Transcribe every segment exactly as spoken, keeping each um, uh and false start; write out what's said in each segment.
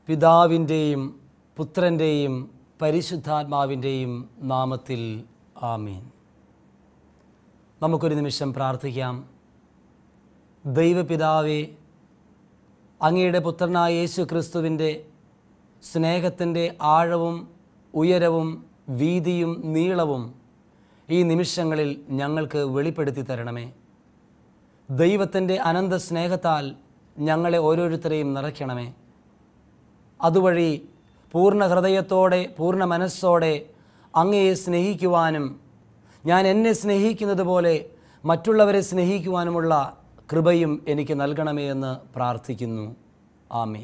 പിതാവിൻ്റെയും പുത്രൻ്റെയും പരിശുദ്ധാത്മാവിൻ്റെയും നാമത്തിൽ ആമീൻ. നമുക്കൊരു നിമിഷം പ്രാർത്ഥിക്കാം. ദൈവപിതാവേ, അങ്ങയുടെ പുത്രനായ യേശു ക്രിസ്തുവിൻ്റെ സ്നേഹത്തിൻ്റെ ആഴവും ഉയരവും വീതിയും നീളവും ഈ നിമിഷങ്ങളിൽ ഞങ്ങൾക്ക് വെളിപ്പെടുത്തി തരണമേ. ദൈവത്തിൻ്റെ അനന്ത സ്നേഹത്താൽ ഞങ്ങളെ ഓരോരുത്തരെയും നിറയ്ക്കണമേ. അതുവഴി പൂർണ്ണ ഹൃദയത്തോടെ പൂർണ്ണ മനസ്സോടെ അങ്ങയെ സ്നേഹിക്കുവാനും ഞാൻ എന്നെ സ്നേഹിക്കുന്നത് പോലെ മറ്റുള്ളവരെ സ്നേഹിക്കുവാനുമുള്ള കൃപയും എനിക്ക് നൽകണമേ എന്ന് പ്രാർത്ഥിക്കുന്നു. ആമേൻ.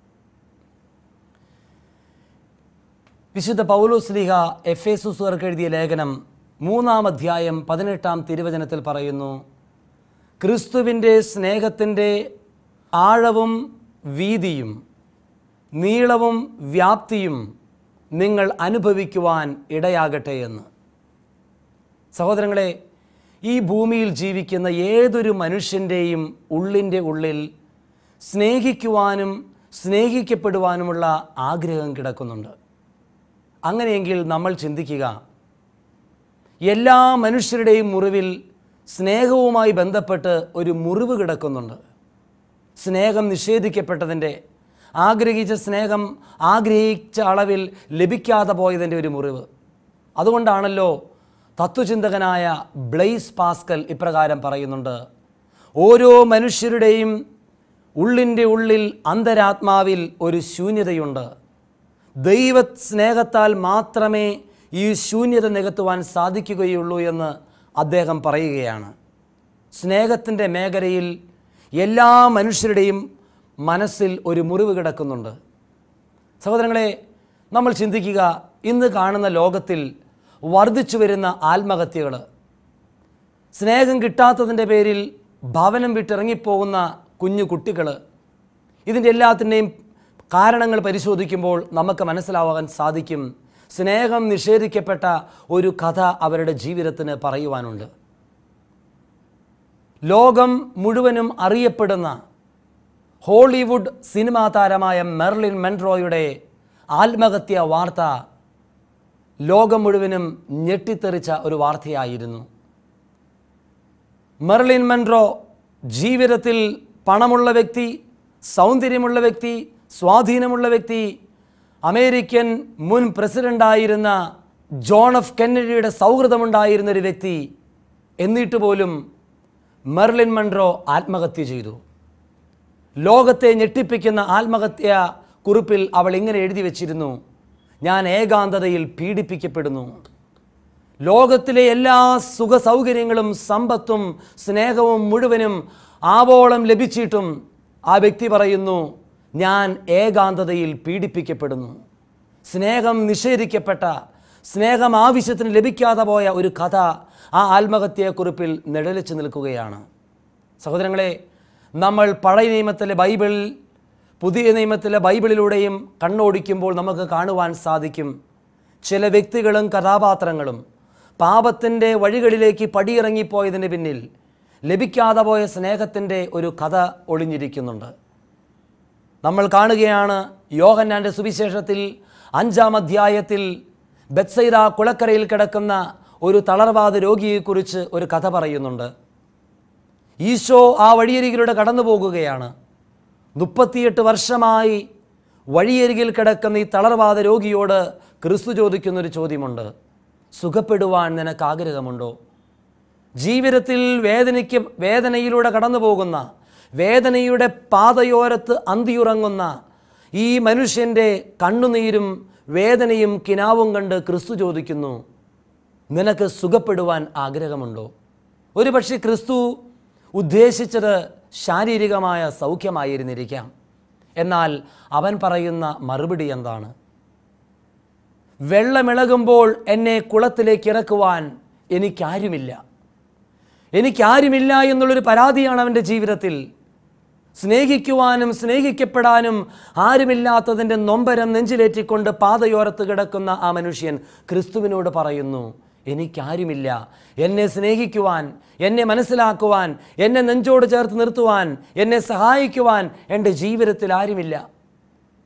വിശുദ്ധ പൗലോസ്ലീഹ എഫേസുസുകാർക്ക് എഴുതിയ ലേഖനം മൂന്നാം അധ്യായം പതിനെട്ടാം തിരുവചനത്തിൽ പറയുന്നു, ക്രിസ്തുവിൻ്റെ സ്നേഹത്തിൻ്റെ ആഴവും വീതിയും നീളവും വ്യാപ്തിയും നിങ്ങൾ അനുഭവിക്കുവാൻ ഇടയാകട്ടെ എന്ന്. സഹോദരങ്ങളെ, ഈ ഭൂമിയിൽ ജീവിക്കുന്ന ഏതൊരു മനുഷ്യൻ്റെയും ഉള്ളിൻ്റെ ഉള്ളിൽ സ്നേഹിക്കുവാനും സ്നേഹിക്കപ്പെടുവാനുമുള്ള ആഗ്രഹം കിടക്കുന്നുണ്ട്. അങ്ങനെയെങ്കിൽ നമ്മൾ ചിന്തിക്കുക, എല്ലാ മനുഷ്യരുടെയും മുറിവിൽ സ്നേഹവുമായി ബന്ധപ്പെട്ട് ഒരു മുറിവ് കിടക്കുന്നുണ്ട്. സ്നേഹം നിഷേധിക്കപ്പെട്ടതിൻ്റെ, ആഗ്രഹിച്ച സ്നേഹം ആഗ്രഹിച്ച അളവിൽ ലഭിക്കാതെ പോയതിൻ്റെ ഒരു മുറിവ്. അതുകൊണ്ടാണല്ലോ തത്വചിന്തകനായ ബ്ലെയ്സ് പാസ്കൽ ഇപ്രകാരം പറയുന്നുണ്ട്, ഓരോ മനുഷ്യരുടെയും ഉള്ളിൻ്റെ ഉള്ളിൽ അന്തരാത്മാവിൽ ഒരു ശൂന്യതയുണ്ട്. ദൈവ സ്നേഹത്താൽ മാത്രമേ ഈ ശൂന്യത നികത്തുവാൻ സാധിക്കുകയുള്ളൂ എന്ന് അദ്ദേഹം പറയുകയാണ്. സ്നേഹത്തിൻ്റെ മേഖലയിൽ എല്ലാ മനുഷ്യരുടെയും മനസ്സിൽ ഒരു മുറിവ് കിടക്കുന്നുണ്ട്. സഹോദരങ്ങളെ, നമ്മൾ ചിന്തിക്കുക, ഇന്ന് കാണുന്ന ലോകത്തിൽ വർദ്ധിച്ചു വരുന്ന ആത്മഹത്യകൾ, സ്നേഹം കിട്ടാത്തതിൻ്റെ പേരിൽ ഭവനം വിട്ടിറങ്ങിപ്പോകുന്ന കുഞ്ഞു കുട്ടികൾ, ഇതിൻ്റെ എല്ലാത്തിൻ്റെയും കാരണങ്ങൾ പരിശോധിക്കുമ്പോൾ നമുക്ക് മനസ്സിലാവാൻ സാധിക്കും, സ്നേഹം നിഷേധിക്കപ്പെട്ട ഒരു കഥ അവരുടെ ജീവിതത്തിന് പറയുവാനുണ്ട്. ലോകം മുഴുവനും അറിയപ്പെടുന്ന ഹോളിവുഡ് സിനിമാ താരമായ മെർലിൻ മെൻട്രോയുടെ ആത്മഹത്യാ വാർത്ത ലോകം മുഴുവനും ഞെട്ടിത്തെറിച്ച ഒരു വാർത്തയായിരുന്നു. മെർലിൻ മെൻട്രോ ജീവിതത്തിൽ പണമുള്ള വ്യക്തി, സൗന്ദര്യമുള്ള വ്യക്തി, സ്വാധീനമുള്ള വ്യക്തി, അമേരിക്കൻ മുൻ പ്രസിഡൻ്റായിരുന്ന ജോൺ എഫ് കെന്നഡിയുടെ സൗഹൃദമുണ്ടായിരുന്ന ഒരു വ്യക്തി. എന്നിട്ട് പോലും മെർലിൻ മെൻട്രോ ആത്മഹത്യ ചെയ്തു. ലോകത്തെ ഞെട്ടിപ്പിക്കുന്ന ആത്മഹത്യ കുറിപ്പിൽ അവൾ ഇങ്ങനെ എഴുതി വച്ചിരുന്നു, ഞാൻ ഏകാന്തതയിൽ പീഡിപ്പിക്കപ്പെടുന്നു. ലോകത്തിലെ എല്ലാ സുഖ സൗകര്യങ്ങളും സമ്പത്തും സ്നേഹവും മുഴുവനും ആവോളം ലഭിച്ചിട്ടും ആ വ്യക്തി പറയുന്നു, ഞാൻ ഏകാന്തതയിൽ പീഡിപ്പിക്കപ്പെടുന്നു. സ്നേഹം നിഷേധിക്കപ്പെട്ട, സ്നേഹം ആവശ്യത്തിന് ലഭിക്കാതെ പോയ ഒരു കഥ ആ ആത്മഹത്യയെക്കുറിപ്പിൽ നിഴലിച്ചു നിൽക്കുകയാണ്. സഹോദരങ്ങളെ, നമ്മൾ പഴയ നിയമത്തിലെ ബൈബിൾ പുതിയ നിയമത്തിലെ ബൈബിളിലൂടെയും കണ്ണോടിക്കുമ്പോൾ നമുക്ക് കാണുവാൻ സാധിക്കും, ചില വ്യക്തികളും കഥാപാത്രങ്ങളും പാപത്തിൻ്റെ വഴികളിലേക്ക് പടിയിറങ്ങിപ്പോയതിന് പിന്നിൽ ലഭിക്കാതെ പോയ സ്നേഹത്തിൻ്റെ ഒരു കഥ ഒളിഞ്ഞിരിക്കുന്നുണ്ട്. നമ്മൾ കാണുകയാണ്, യോഹന്നാൻ്റെ സുവിശേഷത്തിൽ അഞ്ചാം അധ്യായത്തിൽ ബെത്സൈദ കുളക്കരയിൽ കിടക്കുന്ന ഒരു തളർവാദ രോഗിയെക്കുറിച്ച് ഒരു കഥ പറയുന്നുണ്ട്. ഈശോ ആ വഴിയരികിലൂടെ കടന്നു പോകുകയാണ്. മുപ്പത്തിയെട്ട് വർഷമായി വഴിയരികിൽ കിടക്കുന്ന ഈ തളർവാദ രോഗിയോട് ക്രിസ്തു ചോദിക്കുന്നൊരു ചോദ്യമുണ്ട്, സുഖപ്പെടുവാൻ നിനക്ക് ആഗ്രഹമുണ്ടോ? ജീവിതത്തിൽ വേദനയ്ക്ക് വേദനയിലൂടെ കടന്നു പോകുന്ന, വേദനയുടെ പാതയോരത്ത് അന്തിയുറങ്ങുന്ന ഈ മനുഷ്യൻ്റെ കണ്ണുനീരും വേദനയും കിനാവും കണ്ട് ക്രിസ്തു ചോദിക്കുന്നു, നിനക്ക് സുഖപ്പെടുവാൻ ആഗ്രഹമുണ്ടോ? ഒരുപക്ഷെ ക്രിസ്തു ഉദ്ദേശിച്ചത് ശാരീരികമായ സൗഖ്യമായിരുന്നിരിക്കാം. എന്നാൽ അവൻ പറയുന്ന മറുപടി എന്താണ്? വെള്ളമിളകുമ്പോൾ എന്നെ കുളത്തിലേക്ക് ഇറക്കുവാൻ എനിക്കാരുമില്ല. എനിക്കാരുമില്ല എന്നുള്ളൊരു പരാതിയാണ് അവൻ്റെ ജീവിതത്തിൽ. സ്നേഹിക്കുവാനും സ്നേഹിക്കപ്പെടാനും ആരുമില്ലാത്തതിൻ്റെ നൊമ്പരം നെഞ്ചിലേറ്റിക്കൊണ്ട് പാതയോരത്ത് കിടക്കുന്ന ആ മനുഷ്യൻ ക്രിസ്തുവിനോട് പറയുന്നു, എനിക്കാരുമില്ല, എന്നെ സ്നേഹിക്കുവാൻ, എന്നെ മനസ്സിലാക്കുവാൻ, എന്നെ നെഞ്ചോട് ചേർത്ത് നിർത്തുവാൻ, എന്നെ സഹായിക്കുവാൻ എൻ്റെ ജീവിതത്തിൽ ആരുമില്ല.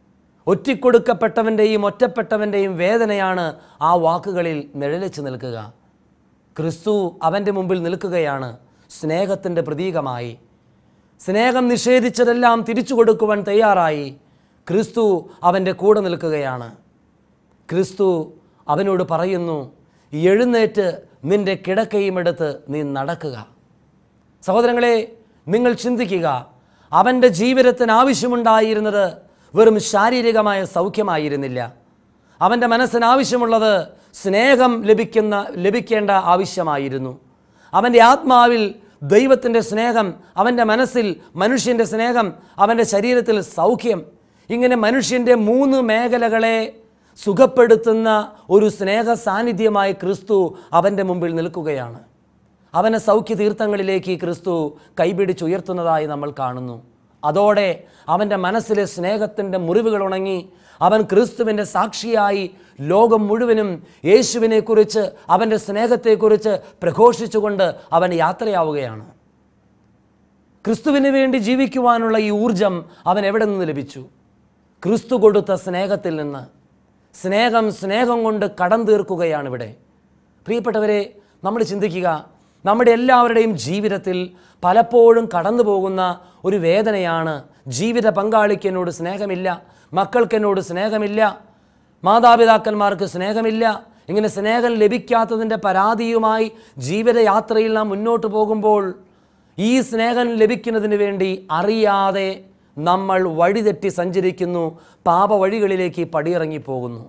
ഒറ്റിക്കൊടുക്കപ്പെട്ടവൻ്റെയും ഒറ്റപ്പെട്ടവൻ്റെയും വേദനയാണ് ആ വാക്കുകളിൽ നിഴലിച്ച് നിൽക്കുക. ക്രിസ്തു അവൻ്റെ മുമ്പിൽ നിൽക്കുകയാണ് സ്നേഹത്തിൻ്റെ പ്രതീകമായി. സ്നേഹം നിഷേധിച്ചതെല്ലാം തിരിച്ചു കൊടുക്കുവാൻ തയ്യാറായി ക്രിസ്തു അവൻ്റെ കൂടെ നിൽക്കുകയാണ്. ക്രിസ്തു അവനോട് പറയുന്നു, എഴുന്നേറ്റ് നിൻ്റെ കിടക്കയും എടുത്ത് നീ നടക്കുക. സഹോദരങ്ങളെ, നിങ്ങൾ ചിന്തിക്കുക, അവൻ്റെ ജീവിതത്തിന് ആവശ്യമുണ്ടായിരുന്നത് വെറും ശാരീരികമായ സൗഖ്യമായിരുന്നില്ല. അവൻ്റെ മനസ്സിന് ആവശ്യമുള്ളത് സ്നേഹം ലഭിക്കുന്ന ലഭിക്കേണ്ട ആവശ്യമായിരുന്നു. അവൻ്റെ ആത്മാവിൽ ദൈവത്തിൻ്റെ സ്നേഹം, അവൻ്റെ മനസ്സിൽ മനുഷ്യൻ്റെ സ്നേഹം, അവൻ്റെ ശരീരത്തിൽ സൗഖ്യം, ഇങ്ങനെ മനുഷ്യൻ്റെ മൂന്ന് മേഖലകളെ സുഖപ്പെടുത്തുന്ന ഒരു സ്നേഹ സാന്നിധ്യമായി ക്രിസ്തു അവൻ്റെ മുമ്പിൽ നിൽക്കുകയാണ്. അവനെ സൗഖ്യ തീർത്ഥങ്ങളിലേക്ക് ക്രിസ്തു കൈപിടിച്ചുയർത്തുന്നതായി നമ്മൾ കാണുന്നു. അതോടെ അവൻ്റെ മനസ്സിലെ സ്നേഹത്തിൻ്റെ മുറിവുകൾ ഉണങ്ങി അവൻ ക്രിസ്തുവിൻ്റെ സാക്ഷിയായി ലോകം മുഴുവനും യേശുവിനെക്കുറിച്ച്, അവൻ്റെ സ്നേഹത്തെക്കുറിച്ച് പ്രഘോഷിച്ചുകൊണ്ട് അവൻ യാത്രയാവുകയാണ്. ക്രിസ്തുവിന് വേണ്ടി ജീവിക്കുവാനുള്ള ഈ ഊർജം അവൻ എവിടെ നിന്ന് ലഭിച്ചു? ക്രിസ്തു കൊടുത്ത സ്നേഹത്തിൽ നിന്ന്. സ്നേഹം സ്നേഹം കൊണ്ട് കടം തീർക്കുകയാണ് ഇവിടെ. പ്രിയപ്പെട്ടവരെ, നമ്മൾ ചിന്തിക്കുക, നമ്മുടെ എല്ലാവരുടെയും ജീവിതത്തിൽ പലപ്പോഴും കടന്നു പോകുന്ന ഒരു വേദനയാണ് ജീവിത പങ്കാളിക്ക് എന്നോട് സ്നേഹമില്ല, മക്കൾക്ക് എന്നോട് സ്നേഹമില്ല, മാതാപിതാക്കന്മാർക്ക് സ്നേഹമില്ല. ഇങ്ങനെ സ്നേഹം ലഭിക്കാത്തതിൻ്റെ പരാതിയുമായി ജീവിതയാത്രയിൽ നാം മുന്നോട്ട് പോകുമ്പോൾ ഈ സ്നേഹം ലഭിക്കുന്നതിന് വേണ്ടി അറിയാതെ നമ്മൾ വഴിതെറ്റി സഞ്ചരിക്കുന്നു, പാപവഴികളിലേക്ക് പടിയിറങ്ങിപ്പോകുന്നു.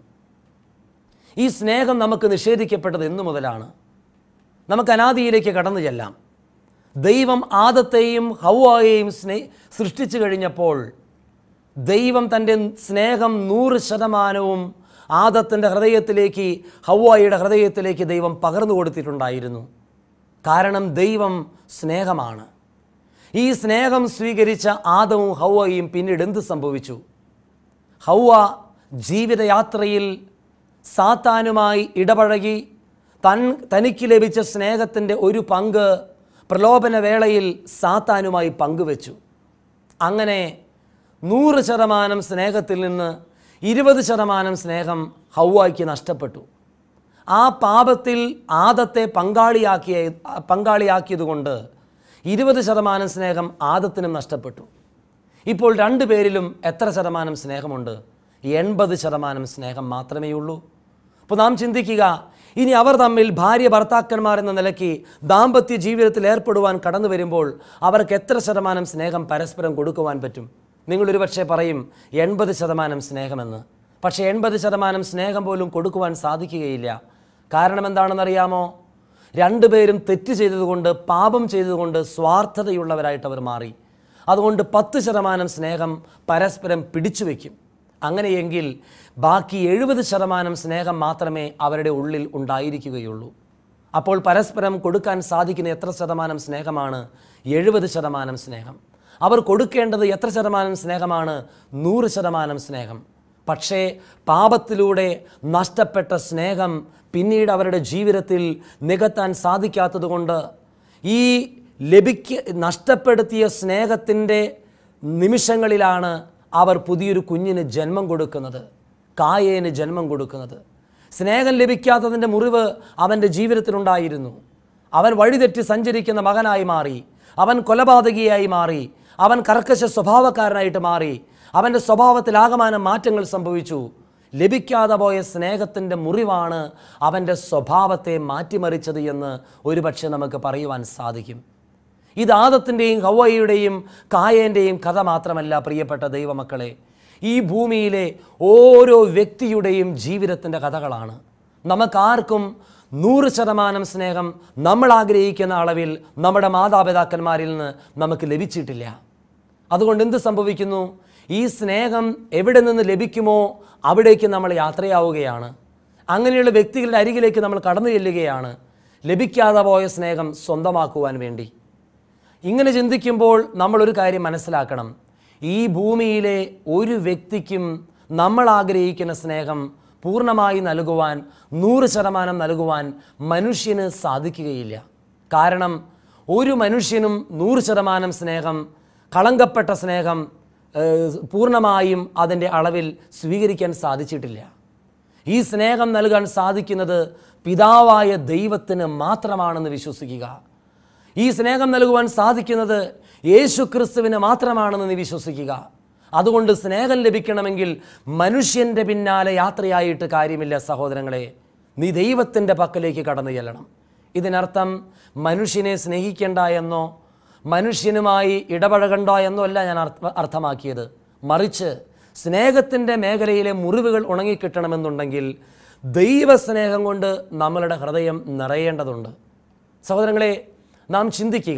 ഈ സ്നേഹം നമുക്ക് നിഷേധിക്കപ്പെട്ടത് എന്നു മുതലാണ്? നമുക്ക് അനാദിയിലേക്ക് കടന്നു ചെല്ലാം. ദൈവം ആദത്തെയും ഹവ്വായെയും സ്നേ സൃഷ്ടിച്ചു കഴിഞ്ഞപ്പോൾ ദൈവം തൻ്റെ സ്നേഹം നൂറ് ശതമാനവും ആദത്തിൻ്റെ ഹൃദയത്തിലേക്ക്, ഹവ്വായുടെ ഹൃദയത്തിലേക്ക് ദൈവം പകർന്നു കൊടുത്തിട്ടുണ്ടായിരുന്നു. കാരണം ദൈവം സ്നേഹമാണ്. ഈ സ്നേഹം സ്വീകരിച്ച ആദവും ഹവ്വയും പിന്നീട് എന്ത് സംഭവിച്ചു? ഹവ്വ ജീവിതയാത്രയിൽ സാത്താനുമായി ഇടപഴകി തൻ തനിക്ക് ലഭിച്ച സ്നേഹത്തിൻ്റെ ഒരു പങ്ക് പ്രലോഭന വേളയിൽ സാത്താനുമായി പങ്കുവെച്ചു. അങ്ങനെ നൂറ് ശതമാനം സ്നേഹത്തിൽ നിന്ന് ഇരുപത് ശതമാനം സ്നേഹം ഹവ്വായ്ക്ക് നഷ്ടപ്പെട്ടു. ആ പാപത്തിൽ ആദത്തെ പങ്കാളിയാക്കിയ പങ്കാളിയാക്കിയതുകൊണ്ട് ഇരുപത് ശതമാനം സ്നേഹം ആദത്തിനും നഷ്ടപ്പെട്ടു. ഇപ്പോൾ രണ്ടു പേരിലും എത്ര ശതമാനം സ്നേഹമുണ്ട്? എൺപത് ശതമാനം സ്നേഹം മാത്രമേ ഉള്ളൂ. അപ്പോൾ നാം ചിന്തിക്കുക, ഇനി അവർ തമ്മിൽ ഭാര്യ ഭർത്താക്കന്മാർ എന്ന നിലയ്ക്ക് ദാമ്പത്യ ജീവിതത്തിൽ ഏർപ്പെടുവാൻ കടന്നു വരുമ്പോൾ അവർക്ക് എത്ര ശതമാനം സ്നേഹം പരസ്പരം കൊടുക്കുവാൻ പറ്റും? നിങ്ങളൊരു പക്ഷേ പറയും എൺപത് ശതമാനം സ്നേഹമെന്ന്. പക്ഷേ എൺപത് ശതമാനം സ്നേഹം പോലും കൊടുക്കുവാൻ സാധിക്കുകയില്ല. കാരണം എന്താണെന്നറിയാമോ? രണ്ടുപേരും തെറ്റ് ചെയ്തതുകൊണ്ട്, പാപം ചെയ്തതുകൊണ്ട് സ്വാർത്ഥതയുള്ളവരായിട്ട് അവർ മാറി. അതുകൊണ്ട് പത്ത് ശതമാനം സ്നേഹം പരസ്പരം പിടിച്ചു വയ്ക്കും. അങ്ങനെയെങ്കിൽ ബാക്കി എഴുപത് ശതമാനം സ്നേഹം മാത്രമേ അവരുടെ ഉള്ളിൽ ഉണ്ടായിരിക്കുകയുള്ളൂ. അപ്പോൾ പരസ്പരം കൊടുക്കാൻ സാധിക്കുന്ന എത്ര ശതമാനം സ്നേഹമാണ്? എഴുപത് ശതമാനം സ്നേഹം. അവർ കൊടുക്കേണ്ടത് എത്ര ശതമാനം സ്നേഹമാണ്? നൂറ് ശതമാനം സ്നേഹം. പക്ഷേ പാപത്തിലൂടെ നഷ്ടപ്പെട്ട സ്നേഹം പിന്നീട് അവരുടെ ജീവിതത്തിൽ നികത്താൻ സാധിക്കാത്തതുകൊണ്ട് ഈ ലഭിക്ക നഷ്ടപ്പെടുത്തിയ സ്നേഹത്തിൻ്റെ നിമിഷങ്ങളിലാണ് അവർ പുതിയൊരു കുഞ്ഞിന് ജന്മം കൊടുക്കുന്നത്, കായേന് ജന്മം കൊടുക്കുന്നത്. സ്നേഹം ലഭിക്കാത്തതിൻ്റെ മുറിവ് അവൻ്റെ ജീവിതത്തിലുണ്ടായിരുന്നു. അവൻ വഴിതെറ്റി സഞ്ചരിക്കുന്ന മകനായി മാറി, അവൻ കൊലപാതകിയായി മാറി, അവൻ കർക്കശ സ്വഭാവക്കാരനായിട്ട് മാറി, അവൻ്റെ സ്വഭാവത്തിൽ ആകമാനം മാറ്റങ്ങൾ സംഭവിച്ചു. ലഭിക്കാതെ പോയ സ്നേഹത്തിൻ്റെ മുറിവാണ് അവൻ്റെ സ്വഭാവത്തെ മാറ്റിമറിച്ചത് എന്ന് ഒരുപക്ഷെ നമുക്ക് പറയുവാൻ സാധിക്കും. ഇത് ആദത്തിൻ്റെയും ഹവ്വയുടെയും കായേൻ്റെയും കഥ മാത്രമല്ല പ്രിയപ്പെട്ട ദൈവമക്കളെ, ഈ ഭൂമിയിലെ ഓരോ വ്യക്തിയുടെയും ജീവിതത്തിൻ്റെ കഥകളാണ്. നമുക്കാർക്കും നൂറ് ശതമാനം സ്നേഹം നമ്മൾ ആഗ്രഹിക്കുന്ന അളവിൽ നമ്മുടെ മാതാപിതാക്കന്മാരിൽ നിന്ന് നമുക്ക് ലഭിച്ചിട്ടില്ല. അതുകൊണ്ട് എന്ത് സംഭവിക്കുന്നു? ഈ സ്നേഹം എവിടെ നിന്ന് ലഭിക്കുമോ അവിടേക്ക് നമ്മൾ യാത്രയാവുകയാണ്. അങ്ങനെയുള്ള വ്യക്തികളുടെ അരികിലേക്ക് നമ്മൾ കടന്നു ചെല്ലുകയാണ്, ലഭിക്കാതെ പോയ സ്നേഹം സ്വന്തമാക്കുവാൻ വേണ്ടി. ഇങ്ങനെ ചിന്തിക്കുമ്പോൾ നമ്മളൊരു കാര്യം മനസ്സിലാക്കണം, ഈ ഭൂമിയിലെ ഒരു വ്യക്തിക്കും നമ്മൾ ആഗ്രഹിക്കുന്ന സ്നേഹം പൂർണ്ണമായി നൽകുവാൻ, നൂറ് ശതമാനം നൽകുവാൻ മനുഷ്യന് സാധിക്കുകയില്ല. കാരണം ഒരു മനുഷ്യനും നൂറ് ശതമാനം സ്നേഹം, കളങ്കപ്പെട്ട സ്നേഹം, പൂർണ്ണമായും അതിൻ്റെ അളവിൽ സ്വീകരിക്കാൻ സാധിച്ചിട്ടില്ല. ഈ സ്നേഹം നൽകാൻ സാധിക്കുന്നത് പിതാവായ ദൈവത്തിന് മാത്രമാണെന്ന് വിശ്വസിക്കുക. ഈ സ്നേഹം നൽകുവാൻ സാധിക്കുന്നത് യേശു ക്രിസ്തുവിന് മാത്രമാണെന്ന് നീ വിശ്വസിക്കുക. അതുകൊണ്ട് സ്നേഹം ലഭിക്കണമെങ്കിൽ മനുഷ്യൻ്റെ പിന്നാലെ യാത്രയായിട്ട് കാര്യമില്ല സഹോദരങ്ങളെ, നീ ദൈവത്തിൻ്റെ പക്കലേക്ക് കടന്നു ചെല്ലണം. ഇതിനർത്ഥം മനുഷ്യനെ സ്നേഹിക്കേണ്ട എന്നോ മനുഷ്യനുമായി ഇടപഴകണ്ട എന്നോ അല്ല ഞാൻ അർത്ഥമാക്കിയത്. മറിച്ച് സ്നേഹത്തിൻ്റെ മേഖലയിലെ മുറിവുകൾ ഉണങ്ങിക്കിട്ടണമെന്നുണ്ടെങ്കിൽ ദൈവസ്നേഹം കൊണ്ട് നമ്മളുടെ ഹൃദയം നിറയേണ്ടതുണ്ട്. സഹോദരങ്ങളെ, നാം ചിന്തിക്കുക,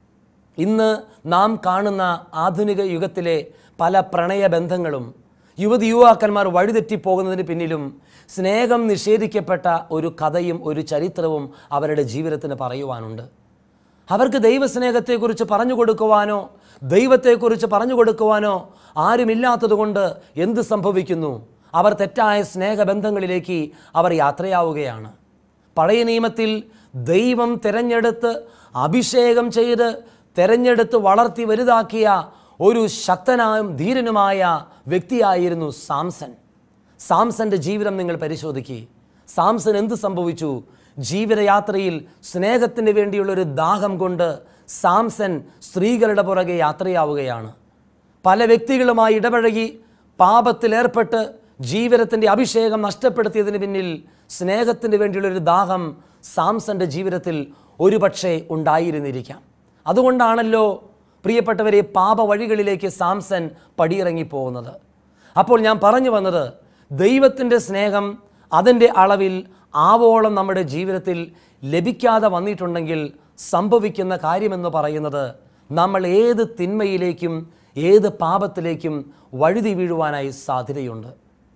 ഇന്ന് നാം കാണുന്ന ആധുനിക യുഗത്തിലെ പല പ്രണയബന്ധങ്ങളും യുവതി യുവാക്കന്മാർ വഴിതെറ്റിപ്പോകുന്നതിന് പിന്നിലും സ്നേഹം നിഷേധിക്കപ്പെട്ട ഒരു കഥയും ഒരു ചരിത്രവും അവരുടെ ജീവിതത്തിന് പറയുവാനുണ്ട്. അവർക്ക് ദൈവസ്നേഹത്തെക്കുറിച്ച് പറഞ്ഞു കൊടുക്കുവാനോ ദൈവത്തെക്കുറിച്ച് പറഞ്ഞു കൊടുക്കുവാനോ ആരുമില്ലാത്തതുകൊണ്ട് എന്ത് സംഭവിക്കുന്നു? അവർ തെറ്റായ സ്നേഹബന്ധങ്ങളിലേക്ക് അവർ യാത്രയാവുകയാണ്. പഴയ നിയമത്തിൽ ദൈവം തിരഞ്ഞെടുത്ത് അഭിഷേകം ചെയ്ത് തിരഞ്ഞെടുത്ത് വളർത്തി വലുതാക്കിയ ഒരു ശക്തനായും ധീരനുമായ വ്യക്തിയായിരുന്നു സാംസൺ. സാംസന്റെ ജീവിതം നിങ്ങൾ പരിശോധിക്കുക. സാംസൺ എന്ത് സംഭവിച്ചു? ജീവിതയാത്രയിൽ സ്നേഹത്തിന് വേണ്ടിയുള്ളൊരു ദാഹം കൊണ്ട് സാംസൺ സ്ത്രീകളുടെ പുറകെ യാത്രയാവുകയാണ്. പല വ്യക്തികളുമായി ഇടപഴകി പാപത്തിലേർപ്പെട്ട് ജീവിതത്തിൻ്റെ അഭിഷേകം നഷ്ടപ്പെടുത്തിയതിന് പിന്നിൽ സ്നേഹത്തിന് വേണ്ടിയുള്ളൊരു ദാഹം സാംസന്റെ ജീവിതത്തിൽ ഒരുപക്ഷെ ഉണ്ടായിരുന്നിരിക്കാം. അതുകൊണ്ടാണല്ലോ പ്രിയപ്പെട്ടവരെ പാപ വഴികളിലേക്ക് സാംസൺ പടിയിറങ്ങിപ്പോകുന്നത്. അപ്പോൾ ഞാൻ പറഞ്ഞു വന്നത്, ദൈവത്തിൻ്റെ സ്നേഹം അതിൻ്റെ അളവിൽ ആവോളം നമ്മുടെ ജീവിതത്തിൽ ലഭിക്കാതെ വന്നിട്ടുണ്ടെങ്കിൽ സംഭവിക്കുന്ന കാര്യമെന്ന് പറയുന്നത് നമ്മൾ ഏത് തിന്മയിലേക്കും ഏത് പാപത്തിലേക്കും വഴുതി വീഴുവാനായി സാധ്യതയുണ്ട്.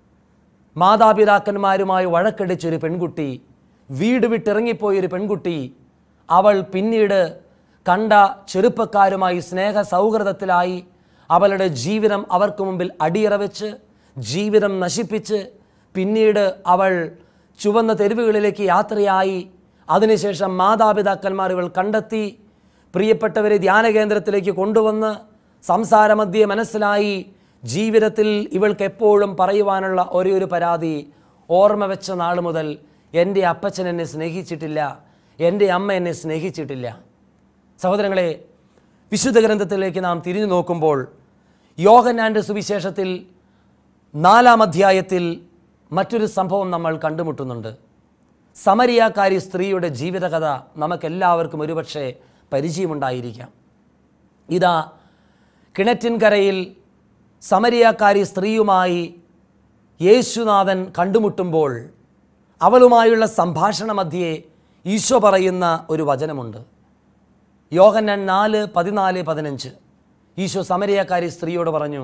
മാതാപിതാക്കന്മാരുമായി വഴക്കടിച്ചൊരു പെൺകുട്ടി, വീട് വിട്ടിറങ്ങിപ്പോയൊരു പെൺകുട്ടി, അവൾ പിന്നീട് കണ്ട ചെറുപ്പക്കാരുമായി സ്നേഹ സൗഹൃദത്തിലായി അവളുടെ ജീവിതം അവർക്ക് മുമ്പിൽ അടിയറ വെച്ച് ജീവിതം നശിപ്പിച്ച് പിന്നീട് അവൾ ചുവന്ന തെരുവുകളിലേക്ക് യാത്രയായി. അതിനുശേഷം മാതാപിതാക്കന്മാർ ഇവൾ കണ്ടെത്തി, പ്രിയപ്പെട്ടവരെ ധ്യാന കേന്ദ്രത്തിലേക്ക് കൊണ്ടുവന്ന് സംസാരമധ്യേ മനസ്സിലായി ജീവിതത്തിൽ ഇവൾക്ക് എപ്പോഴും പറയുവാനുള്ള ഒരേ ഒരു പരാതി, ഓർമ്മ വെച്ച നാൾ മുതൽ എൻ്റെ അപ്പച്ചൻ എന്നെ സ്നേഹിച്ചിട്ടില്ല, എൻ്റെ അമ്മ എന്നെ സ്നേഹിച്ചിട്ടില്ല. സഹോദരങ്ങളെ, വിശുദ്ധ ഗ്രന്ഥത്തിലേക്ക് നാം തിരിഞ്ഞു നോക്കുമ്പോൾ യോഹന്നാൻ്റെ സുവിശേഷത്തിൽ നാലാം അധ്യായത്തിൽ മറ്റൊരു സംഭവം നമ്മൾ കണ്ടുമുട്ടുന്നുണ്ട്. സമരിയാക്കാരി സ്ത്രീയുടെ ജീവിതകഥ നമുക്കെല്ലാവർക്കും ഒരുപക്ഷെ പരിചയമുണ്ടായിരിക്കാം. ഇതാ, കിണറ്റിൻകരയിൽ സമരിയാക്കാരി സ്ത്രീയുമായി യേശുനാഥൻ കണ്ടുമുട്ടുമ്പോൾ അവളുമായുള്ള സംഭാഷണ മധ്യേ ഈശോ പറയുന്ന ഒരു വചനമുണ്ട്. യോഹന്നാൻ നാല് പതിനാല് പതിനഞ്ച്. ഈശോ സമരിയാക്കാരി സ്ത്രീയോട് പറഞ്ഞു,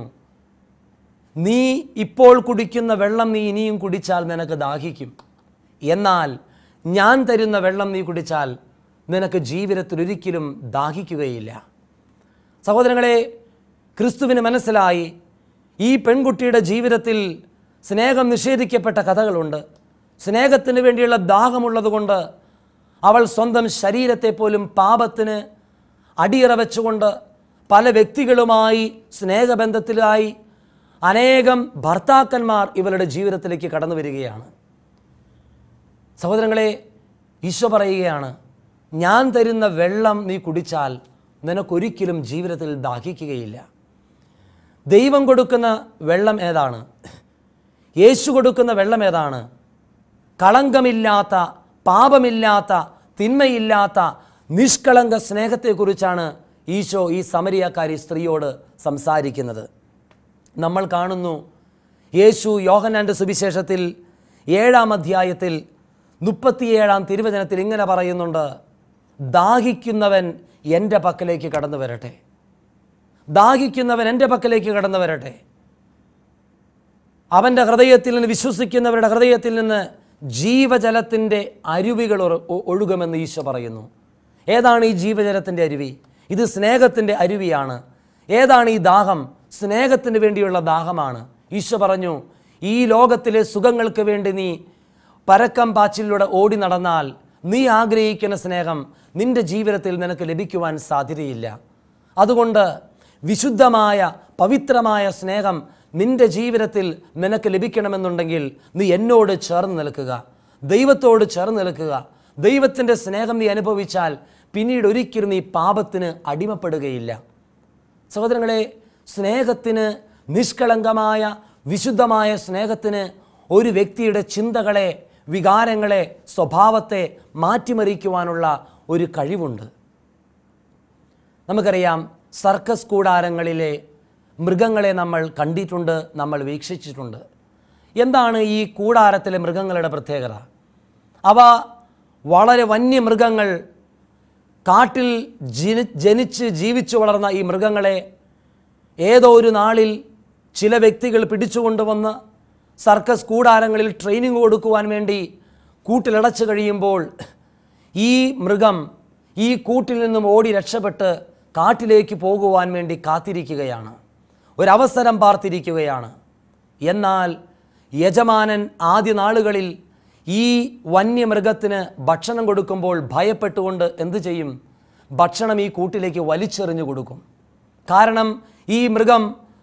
നീ ഇപ്പോൾ കുടിക്കുന്ന വെള്ളം നീ ഇനിയും കുടിച്ചാൽ നിനക്ക് ദാഹിക്കും. എന്നാൽ ഞാൻ തരുന്ന വെള്ളം നീ കുടിച്ചാൽ നിനക്ക് ജീവിതത്തിൽ ഒരിക്കലും ദാഹിക്കുകയില്ല. സഹോദരങ്ങളെ, ക്രിസ്തുവിന് മനസ്സിലായി ഈ പെൺകുട്ടിയുടെ ജീവിതത്തിൽ സ്നേഹം നിഷേധിക്കപ്പെട്ട കഥകളുണ്ട്. സ്നേഹത്തിന് വേണ്ടിയുള്ള ദാഹമുള്ളതുകൊണ്ട് അവൾ സ്വന്തം ശരീരത്തെ പോലും പാപത്തിന് അടിയറ വെച്ചുകൊണ്ട് പല വ്യക്തികളുമായി സ്നേഹബന്ധത്തിലായി അനേകം ഭർത്താക്കന്മാർ ഇവരുടെ ജീവിതത്തിലേക്ക് കടന്നു വരികയാണ്. സഹോദരങ്ങളെ, ഈശോ പറയുകയാണ്, ഞാൻ തരുന്ന വെള്ളം നീ കുടിച്ചാൽ നിനക്കൊരിക്കലും ജീവിതത്തിൽ ദാഹിക്കുകയില്ല. ദൈവം കൊടുക്കുന്ന വെള്ളം ഏതാണ്? യേശു കൊടുക്കുന്ന വെള്ളം ഏതാണ്? കളങ്കമില്ലാത്ത, പാപമില്ലാത്ത, തിന്മയില്ലാത്ത നിഷ്കളങ്ക സ്നേഹത്തെക്കുറിച്ചാണ് ഈശോ ഈ സമരിയാക്കാരി സ്ത്രീയോട് സംസാരിക്കുന്നത്. നമ്മൾ കാണുന്നു, യേശു യോഹന്നാൻ്റെ സുവിശേഷത്തിൽ ഏഴാം അധ്യായത്തിൽ മുപ്പത്തിയേഴാം തിരുവചനത്തിൽ ഇങ്ങനെ പറയുന്നുണ്ട്, ദാഹിക്കുന്നവൻ എൻ്റെ പക്കലേക്ക് കടന്നു വരട്ടെ, ദാഹിക്കുന്നവൻ എൻ്റെ പക്കലേക്ക് കടന്നു വരട്ടെ. അവൻ്റെ ഹൃദയത്തിൽ നിന്ന്, വിശ്വസിക്കുന്നവരുടെ ഹൃദയത്തിൽ നിന്ന് ജീവജലത്തിൻ്റെ അരുവികൾ ഒഴുകുമെന്ന് ഈശോ പറയുന്നു. ഏതാണ് ഈ ജീവജലത്തിൻ്റെ അരുവി? ഇത് സ്നേഹത്തിൻ്റെ അരുവിയാണ്. ഏതാണ് ഈ ദാഹം? സ്നേഹത്തിന് വേണ്ടിയുള്ള ദാഹമാണ്. ഈശോ പറഞ്ഞു, ഈ ലോകത്തിലെ സുഖങ്ങൾക്ക് വേണ്ടി നീ പരക്കം പാച്ചിലൂടെ ഓടി നടന്നാൽ നീ ആഗ്രഹിക്കുന്ന സ്നേഹം നിൻ്റെ ജീവിതത്തിൽ നിനക്ക് ലഭിക്കുവാൻ സാധ്യതയില്ല. അതുകൊണ്ട് വിശുദ്ധമായ പവിത്രമായ സ്നേഹം നിൻ്റെ ജീവിതത്തിൽ നിനക്ക് ലഭിക്കണമെന്നുണ്ടെങ്കിൽ നീ എന്നോട് ചേർന്ന് നിൽക്കുക, ദൈവത്തോട് ചേർന്ന് നിൽക്കുക. ദൈവത്തിൻ്റെ സ്നേഹം നീ അനുഭവിച്ചാൽ പിന്നീട് ഒരിക്കലും നീ പാപത്തിന് അടിമപ്പെടുകയില്ല. സഹോദരങ്ങളെ, സ്നേഹത്തിന്, നിഷ്കളങ്കമായ വിശുദ്ധമായ സ്നേഹത്തിന് ഒരു വ്യക്തിയുടെ ചിന്തകളെ, വികാരങ്ങളെ, സ്വഭാവത്തെ മാറ്റിമറിക്കുവാനുള്ള ഒരു കഴിവുണ്ട്. നമുക്കറിയാം, സർക്കസ് കൂടാരങ്ങളിലെ മൃഗങ്ങളെ നമ്മൾ കണ്ടിട്ടുണ്ട്, നമ്മൾ വീക്ഷിച്ചിട്ടുണ്ട്. എന്താണ് ഈ കൂടാരത്തിലെ മൃഗങ്ങളുടെ പ്രത്യേകത? അവ വളരെ വന്യമൃഗങ്ങൾ, കാട്ടിൽ ജനി ജനിച്ച് ജീവിച്ചു വളർന്ന ഈ മൃഗങ്ങളെ ഏതോ ഒരു നാളിൽ ചില വ്യക്തികൾ പിടിച്ചുകൊണ്ടുവന്ന് സർക്കസ് കൂടാരങ്ങളിൽ ട്രെയിനിങ് കൊടുക്കുവാൻ വേണ്ടി കൂട്ടിലടച്ചു കഴിയുമ്പോൾ ഈ മൃഗം ഈ കൂട്ടിൽ നിന്നും ഓടി രക്ഷപ്പെട്ട് കാട്ടിലേക്ക് പോകുവാൻ വേണ്ടി കാത്തിരിക്കുകയാണ്, ഒരവസരം പാർത്തിരിക്കുകയാണ്. എന്നാൽ യജമാനൻ ആദ്യ നാളുകളിൽ ഈ വന്യമൃഗത്തിന് ഭക്ഷണം കൊടുക്കുമ്പോൾ ഭയപ്പെട്ടുകൊണ്ട് എന്തു ചെയ്യും? ഭക്ഷണം ഈ കൂട്ടിലേക്ക് വലിച്ചെറിഞ്ഞു കൊടുക്കും. കാരണം ഈ മൃഗം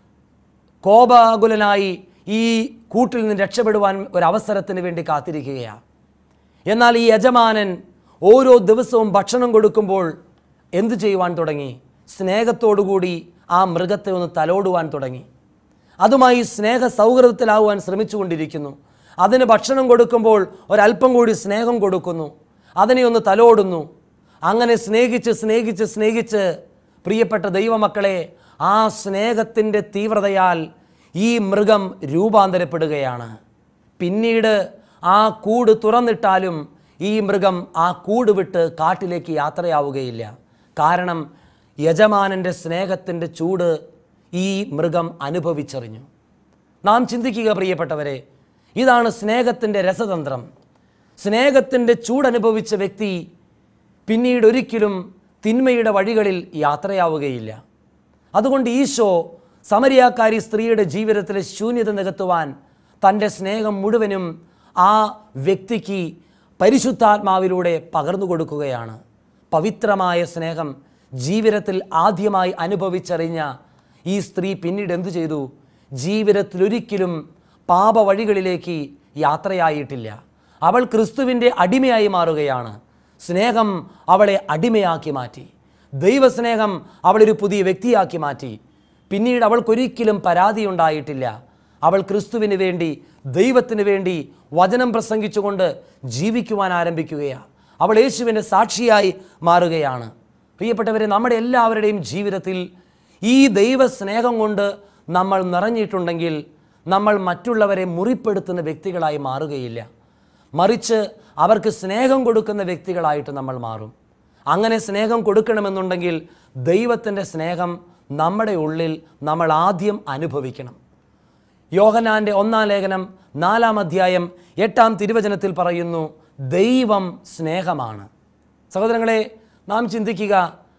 കോപാകുലനായി ഈ കൂട്ടിൽ നിന്ന് രക്ഷപ്പെടുവാൻ ഒരവസരത്തിന് വേണ്ടി കാത്തിരിക്കുകയാണ്. എന്നാൽ ഈ യജമാനൻ ഓരോ ദിവസവും ഭക്ഷണം കൊടുക്കുമ്പോൾ എന്തു ചെയ്യുവാൻ തുടങ്ങി? സ്നേഹത്തോടുകൂടി ആ മൃഗത്തെ ഒന്ന് തലോടുവാൻ തുടങ്ങി. അതുമായി സ്നേഹ സൗഹൃദത്തിലാവുവാൻ ശ്രമിച്ചു കൊണ്ടിരിക്കുന്നു. അതിന് ഭക്ഷണം കൊടുക്കുമ്പോൾ ഒരല്പം കൂടി സ്നേഹം കൊടുക്കുന്നു, അതിനെ ഒന്ന് തലോടുന്നു. അങ്ങനെ സ്നേഹിച്ച് സ്നേഹിച്ച് സ്നേഹിച്ച് പ്രിയപ്പെട്ട ദൈവമക്കളെ, ആ സ്നേഹത്തിൻ്റെ തീവ്രതയാൽ ഈ മൃഗം രൂപാന്തരപ്പെടുകയാണ്. പിന്നീട് ആ കൂട് തുറന്നിട്ടാലും ഈ മൃഗം ആ കൂട് വിട്ട് കാട്ടിലേക്ക് യാത്രയാവുകയില്ല. കാരണം യജമാനൻ്റെ സ്നേഹത്തിൻ്റെ ചൂട് ഈ മൃഗം അനുഭവിച്ചറിഞ്ഞു. നാം ചിന്തിക്കുക പ്രിയപ്പെട്ടവരെ, ഇതാണ് സ്നേഹത്തിൻ്റെ രസതന്ത്രം. സ്നേഹത്തിൻ്റെ ചൂടനുഭവിച്ച വ്യക്തി പിന്നീട് ഒരിക്കലും തിന്മയുടെ വഴികളിൽ യാത്രയാവുകയില്ല. അതുകൊണ്ട് ഈശോ സമരിയാക്കാരി സ്ത്രീയുടെ ജീവിതത്തിലെ ശൂന്യത നികത്തുവാൻ തൻ്റെ സ്നേഹം മുഴുവനും ആ വ്യക്തിക്ക് പരിശുദ്ധാത്മാവിലൂടെ പകർന്നു കൊടുക്കുകയാണ്. പവിത്രമായ സ്നേഹം ജീവിതത്തിൽ ആദ്യമായി അനുഭവിച്ചറിഞ്ഞ ഈ സ്ത്രീ പിന്നീട് എന്തു ചെയ്തു? ജീവിതത്തിലൊരിക്കലും പാപവഴികളിലേക്ക് യാത്രയായിട്ടില്ല. അവൾ ക്രിസ്തുവിൻ്റെ അടിമയായി മാറുകയാണ്. സ്നേഹം അവളെ അടിമയാക്കി മാറ്റി. ദൈവസ്നേഹം അവളൊരു പുതിയ വ്യക്തിയാക്കി മാറ്റി. പിന്നീട് അവൾക്കൊരിക്കലും പരാതിയുണ്ടായിട്ടില്ല. അവൾ ക്രിസ്തുവിന് വേണ്ടി, ദൈവത്തിന് വേണ്ടി വചനം പ്രസംഗിച്ചുകൊണ്ട് ജീവിക്കുവാൻ ആരംഭിക്കുകയാണ്. അവൾ യേശുവിൻ്റെ സാക്ഷിയായി മാറുകയാണ്. പ്രിയപ്പെട്ടവരെ, നമ്മുടെ എല്ലാവരുടെയും ജീവിതത്തിൽ ഈ ദൈവസ്നേഹം കൊണ്ട് നമ്മൾ നിറഞ്ഞിട്ടുണ്ടെങ്കിൽ നമ്മൾ മറ്റുള്ളവരെ മുറിപ്പെടുത്തുന്ന വ്യക്തികളായി മാറുകയില്ല. മറിച്ച് അവർക്ക് സ്നേഹം കൊടുക്കുന്ന വ്യക്തികളായിട്ട് നമ്മൾ മാറും. അങ്ങനെ സ്നേഹം കൊടുക്കണമെന്നുണ്ടെങ്കിൽ ദൈവത്തിൻ്റെ സ്നേഹം നമ്മുടെ ഉള്ളിൽ നമ്മൾ ആദ്യം അനുഭവിക്കണം. യോഹന്നാൻ്റെ ഒന്നാം ലേഖനം നാലാം അധ്യായം എട്ടാം തിരുവചനത്തിൽ പറയുന്നു, ദൈവം സ്നേഹമാണ്. സഹോദരങ്ങളെ, നാം ചിന്തിക്കുക,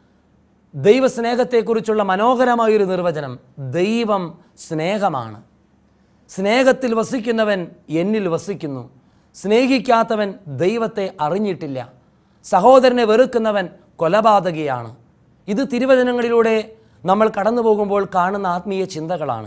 ദൈവസ്നേഹത്തെക്കുറിച്ചുള്ള മനോഹരമായൊരു നിർവചനം, ദൈവം സ്നേഹമാണ്. സ്നേഹത്തിൽ വസിക്കുന്നവൻ എന്നിൽ വസിക്കുന്നു. സ്നേഹിക്കാത്തവൻ ദൈവത്തെ അറിഞ്ഞിട്ടില്ല. സഹോദരനെ വെറുക്കുന്നവൻ കൊലപാതകിയാണ്. ഇത് തിരുവചനങ്ങളിലൂടെ നമ്മൾ കടന്നു പോകുമ്പോൾ കാണുന്ന ആത്മീയ ചിന്തകളാണ്.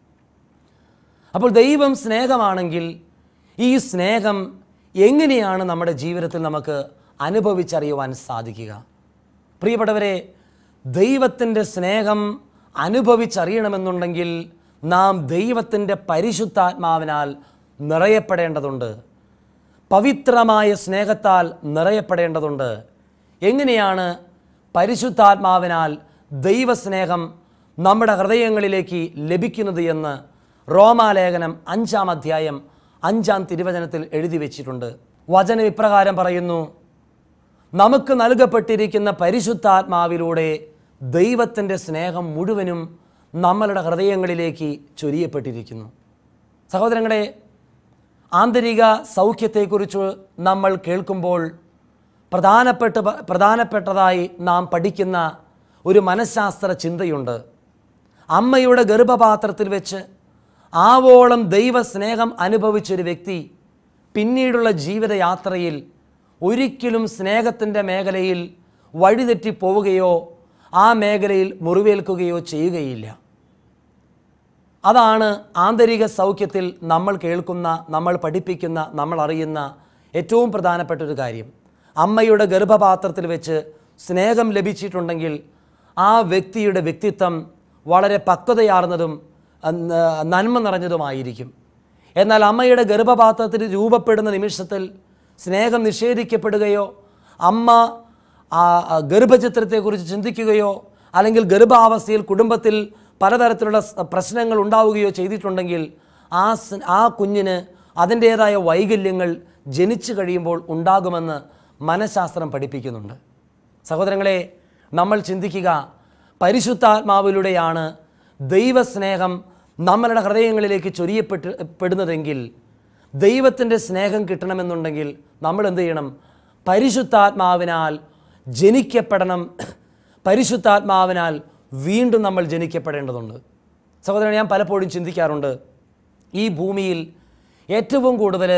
അപ്പോൾ ദൈവം സ്നേഹമാണെങ്കിൽ ഈ സ്നേഹം എങ്ങനെയാണ് നമ്മുടെ ജീവിതത്തിൽ നമുക്ക് അനുഭവിച്ചറിയുവാൻ സാധിക്കുക? പ്രിയപ്പെട്ടവരെ, ദൈവത്തിൻ്റെ സ്നേഹം അനുഭവിച്ചറിയണമെന്നുണ്ടെങ്കിൽ നാം ദൈവത്തിൻ്റെ പരിശുദ്ധാത്മാവിനാൽ നിറയപ്പെടേണ്ടതുണ്ട്. പവിത്രമായ സ്നേഹത്താൽ നിറയപ്പെടേണ്ടതുണ്ട്. എങ്ങനെയാണ് പരിശുദ്ധാത്മാവിനാൽ ദൈവസ്നേഹം നമ്മുടെ ഹൃദയങ്ങളിലേക്ക് ലഭിക്കുന്നത് എന്ന് റോമാലേഖനം അഞ്ചാം അധ്യായം അഞ്ചാം തിരുവചനത്തിൽ എഴുതി വച്ചിട്ടുണ്ട്. വചനം ഇപ്രകാരം പറയുന്നു, നമുക്ക് നൽകപ്പെട്ടിരിക്കുന്ന പരിശുദ്ധാത്മാവിലൂടെ ദൈവത്തിൻ്റെ സ്നേഹം മുഴുവനും നമ്മളുടെ ഹൃദയങ്ങളിലേക്ക് ചൊരിയപ്പെട്ടിരിക്കുന്നു. സഹോദരങ്ങളെ, ആന്തരിക സൗഖ്യത്തെക്കുറിച്ച് നമ്മൾ കേൾക്കുമ്പോൾ പ്രധാനപ്പെട്ട പ്രധാനപ്പെട്ടതായി നാം പഠിക്കുന്ന ഒരു മനഃശാസ്ത്ര ചിന്തയുണ്ട്. അമ്മയുടെ ഗർഭപാത്രത്തിൽ വെച്ച് ആവോളം ദൈവസ്നേഹം അനുഭവിച്ചൊരു വ്യക്തി പിന്നീടുള്ള ജീവിതയാത്രയിൽ ഒരിക്കലും സ്നേഹത്തിൻ്റെ മേഖലയിൽ വഴിതെറ്റിപ്പോവുകയോ ആ മേഖലയിൽ മുറിവേൽക്കുകയോ ചെയ്യുകയില്ല. അതാണ് ആന്തരിക സൗഖ്യത്തിൽ നമ്മൾ കേൾക്കുന്ന, നമ്മൾ പഠിപ്പിക്കുന്ന, നമ്മൾ അറിയുന്ന ഏറ്റവും പ്രധാനപ്പെട്ട ഒരു കാര്യം. അമ്മയുടെ ഗർഭപാത്രത്തിൽ വെച്ച് സ്നേഹം ലഭിച്ചിട്ടുണ്ടെങ്കിൽ ആ വ്യക്തിയുടെ വ്യക്തിത്വം വളരെ പക്വതയാർന്നതും നന്മ നിറഞ്ഞതുമായിരിക്കും. എന്നാൽ അമ്മയുടെ ഗർഭപാത്രത്തിൽ രൂപപ്പെടുന്ന നിമിഷത്തിൽ സ്നേഹം നിഷേധിക്കപ്പെടുകയോ അമ്മ ഗർഭചിത്രത്തെക്കുറിച്ച് ചിന്തിക്കുകയോ അല്ലെങ്കിൽ ഗർഭാവസ്ഥയിൽ കുടുംബത്തിൽ പലതരത്തിലുള്ള പ്രശ്നങ്ങൾ ഉണ്ടാവുകയോ ചെയ്തിട്ടുണ്ടെങ്കിൽ ആ ആ കുഞ്ഞിന് അതിൻ്റേതായ വൈകല്യങ്ങൾ ജനിച്ചു കഴിയുമ്പോൾ ഉണ്ടാകുമെന്ന് മനഃശാസ്ത്രം പഠിപ്പിക്കുന്നുണ്ട്. സഹോദരങ്ങളെ, നമ്മൾ ചിന്തിക്കുക, പരിശുദ്ധാത്മാവിലൂടെയാണ് ദൈവസ്നേഹം നമ്മളുടെ ഹൃദയങ്ങളിലേക്ക് ചൊരിയപ്പെട്ട് പെടുന്നതെങ്കിൽ, ദൈവത്തിൻ്റെ സ്നേഹം കിട്ടണമെന്നുണ്ടെങ്കിൽ നമ്മൾ എന്ത് ചെയ്യണം? പരിശുദ്ധാത്മാവിനാൽ ജനിക്കപ്പെടണം. പരിശുദ്ധാത്മാവിനാൽ വീണ്ടും നമ്മൾ ജനിക്കപ്പെടേണ്ടതുണ്ട്. സഹോദരൻ, ഞാൻ പലപ്പോഴും ചിന്തിക്കാറുണ്ട്, ഈ ഭൂമിയിൽ ഏറ്റവും കൂടുതൽ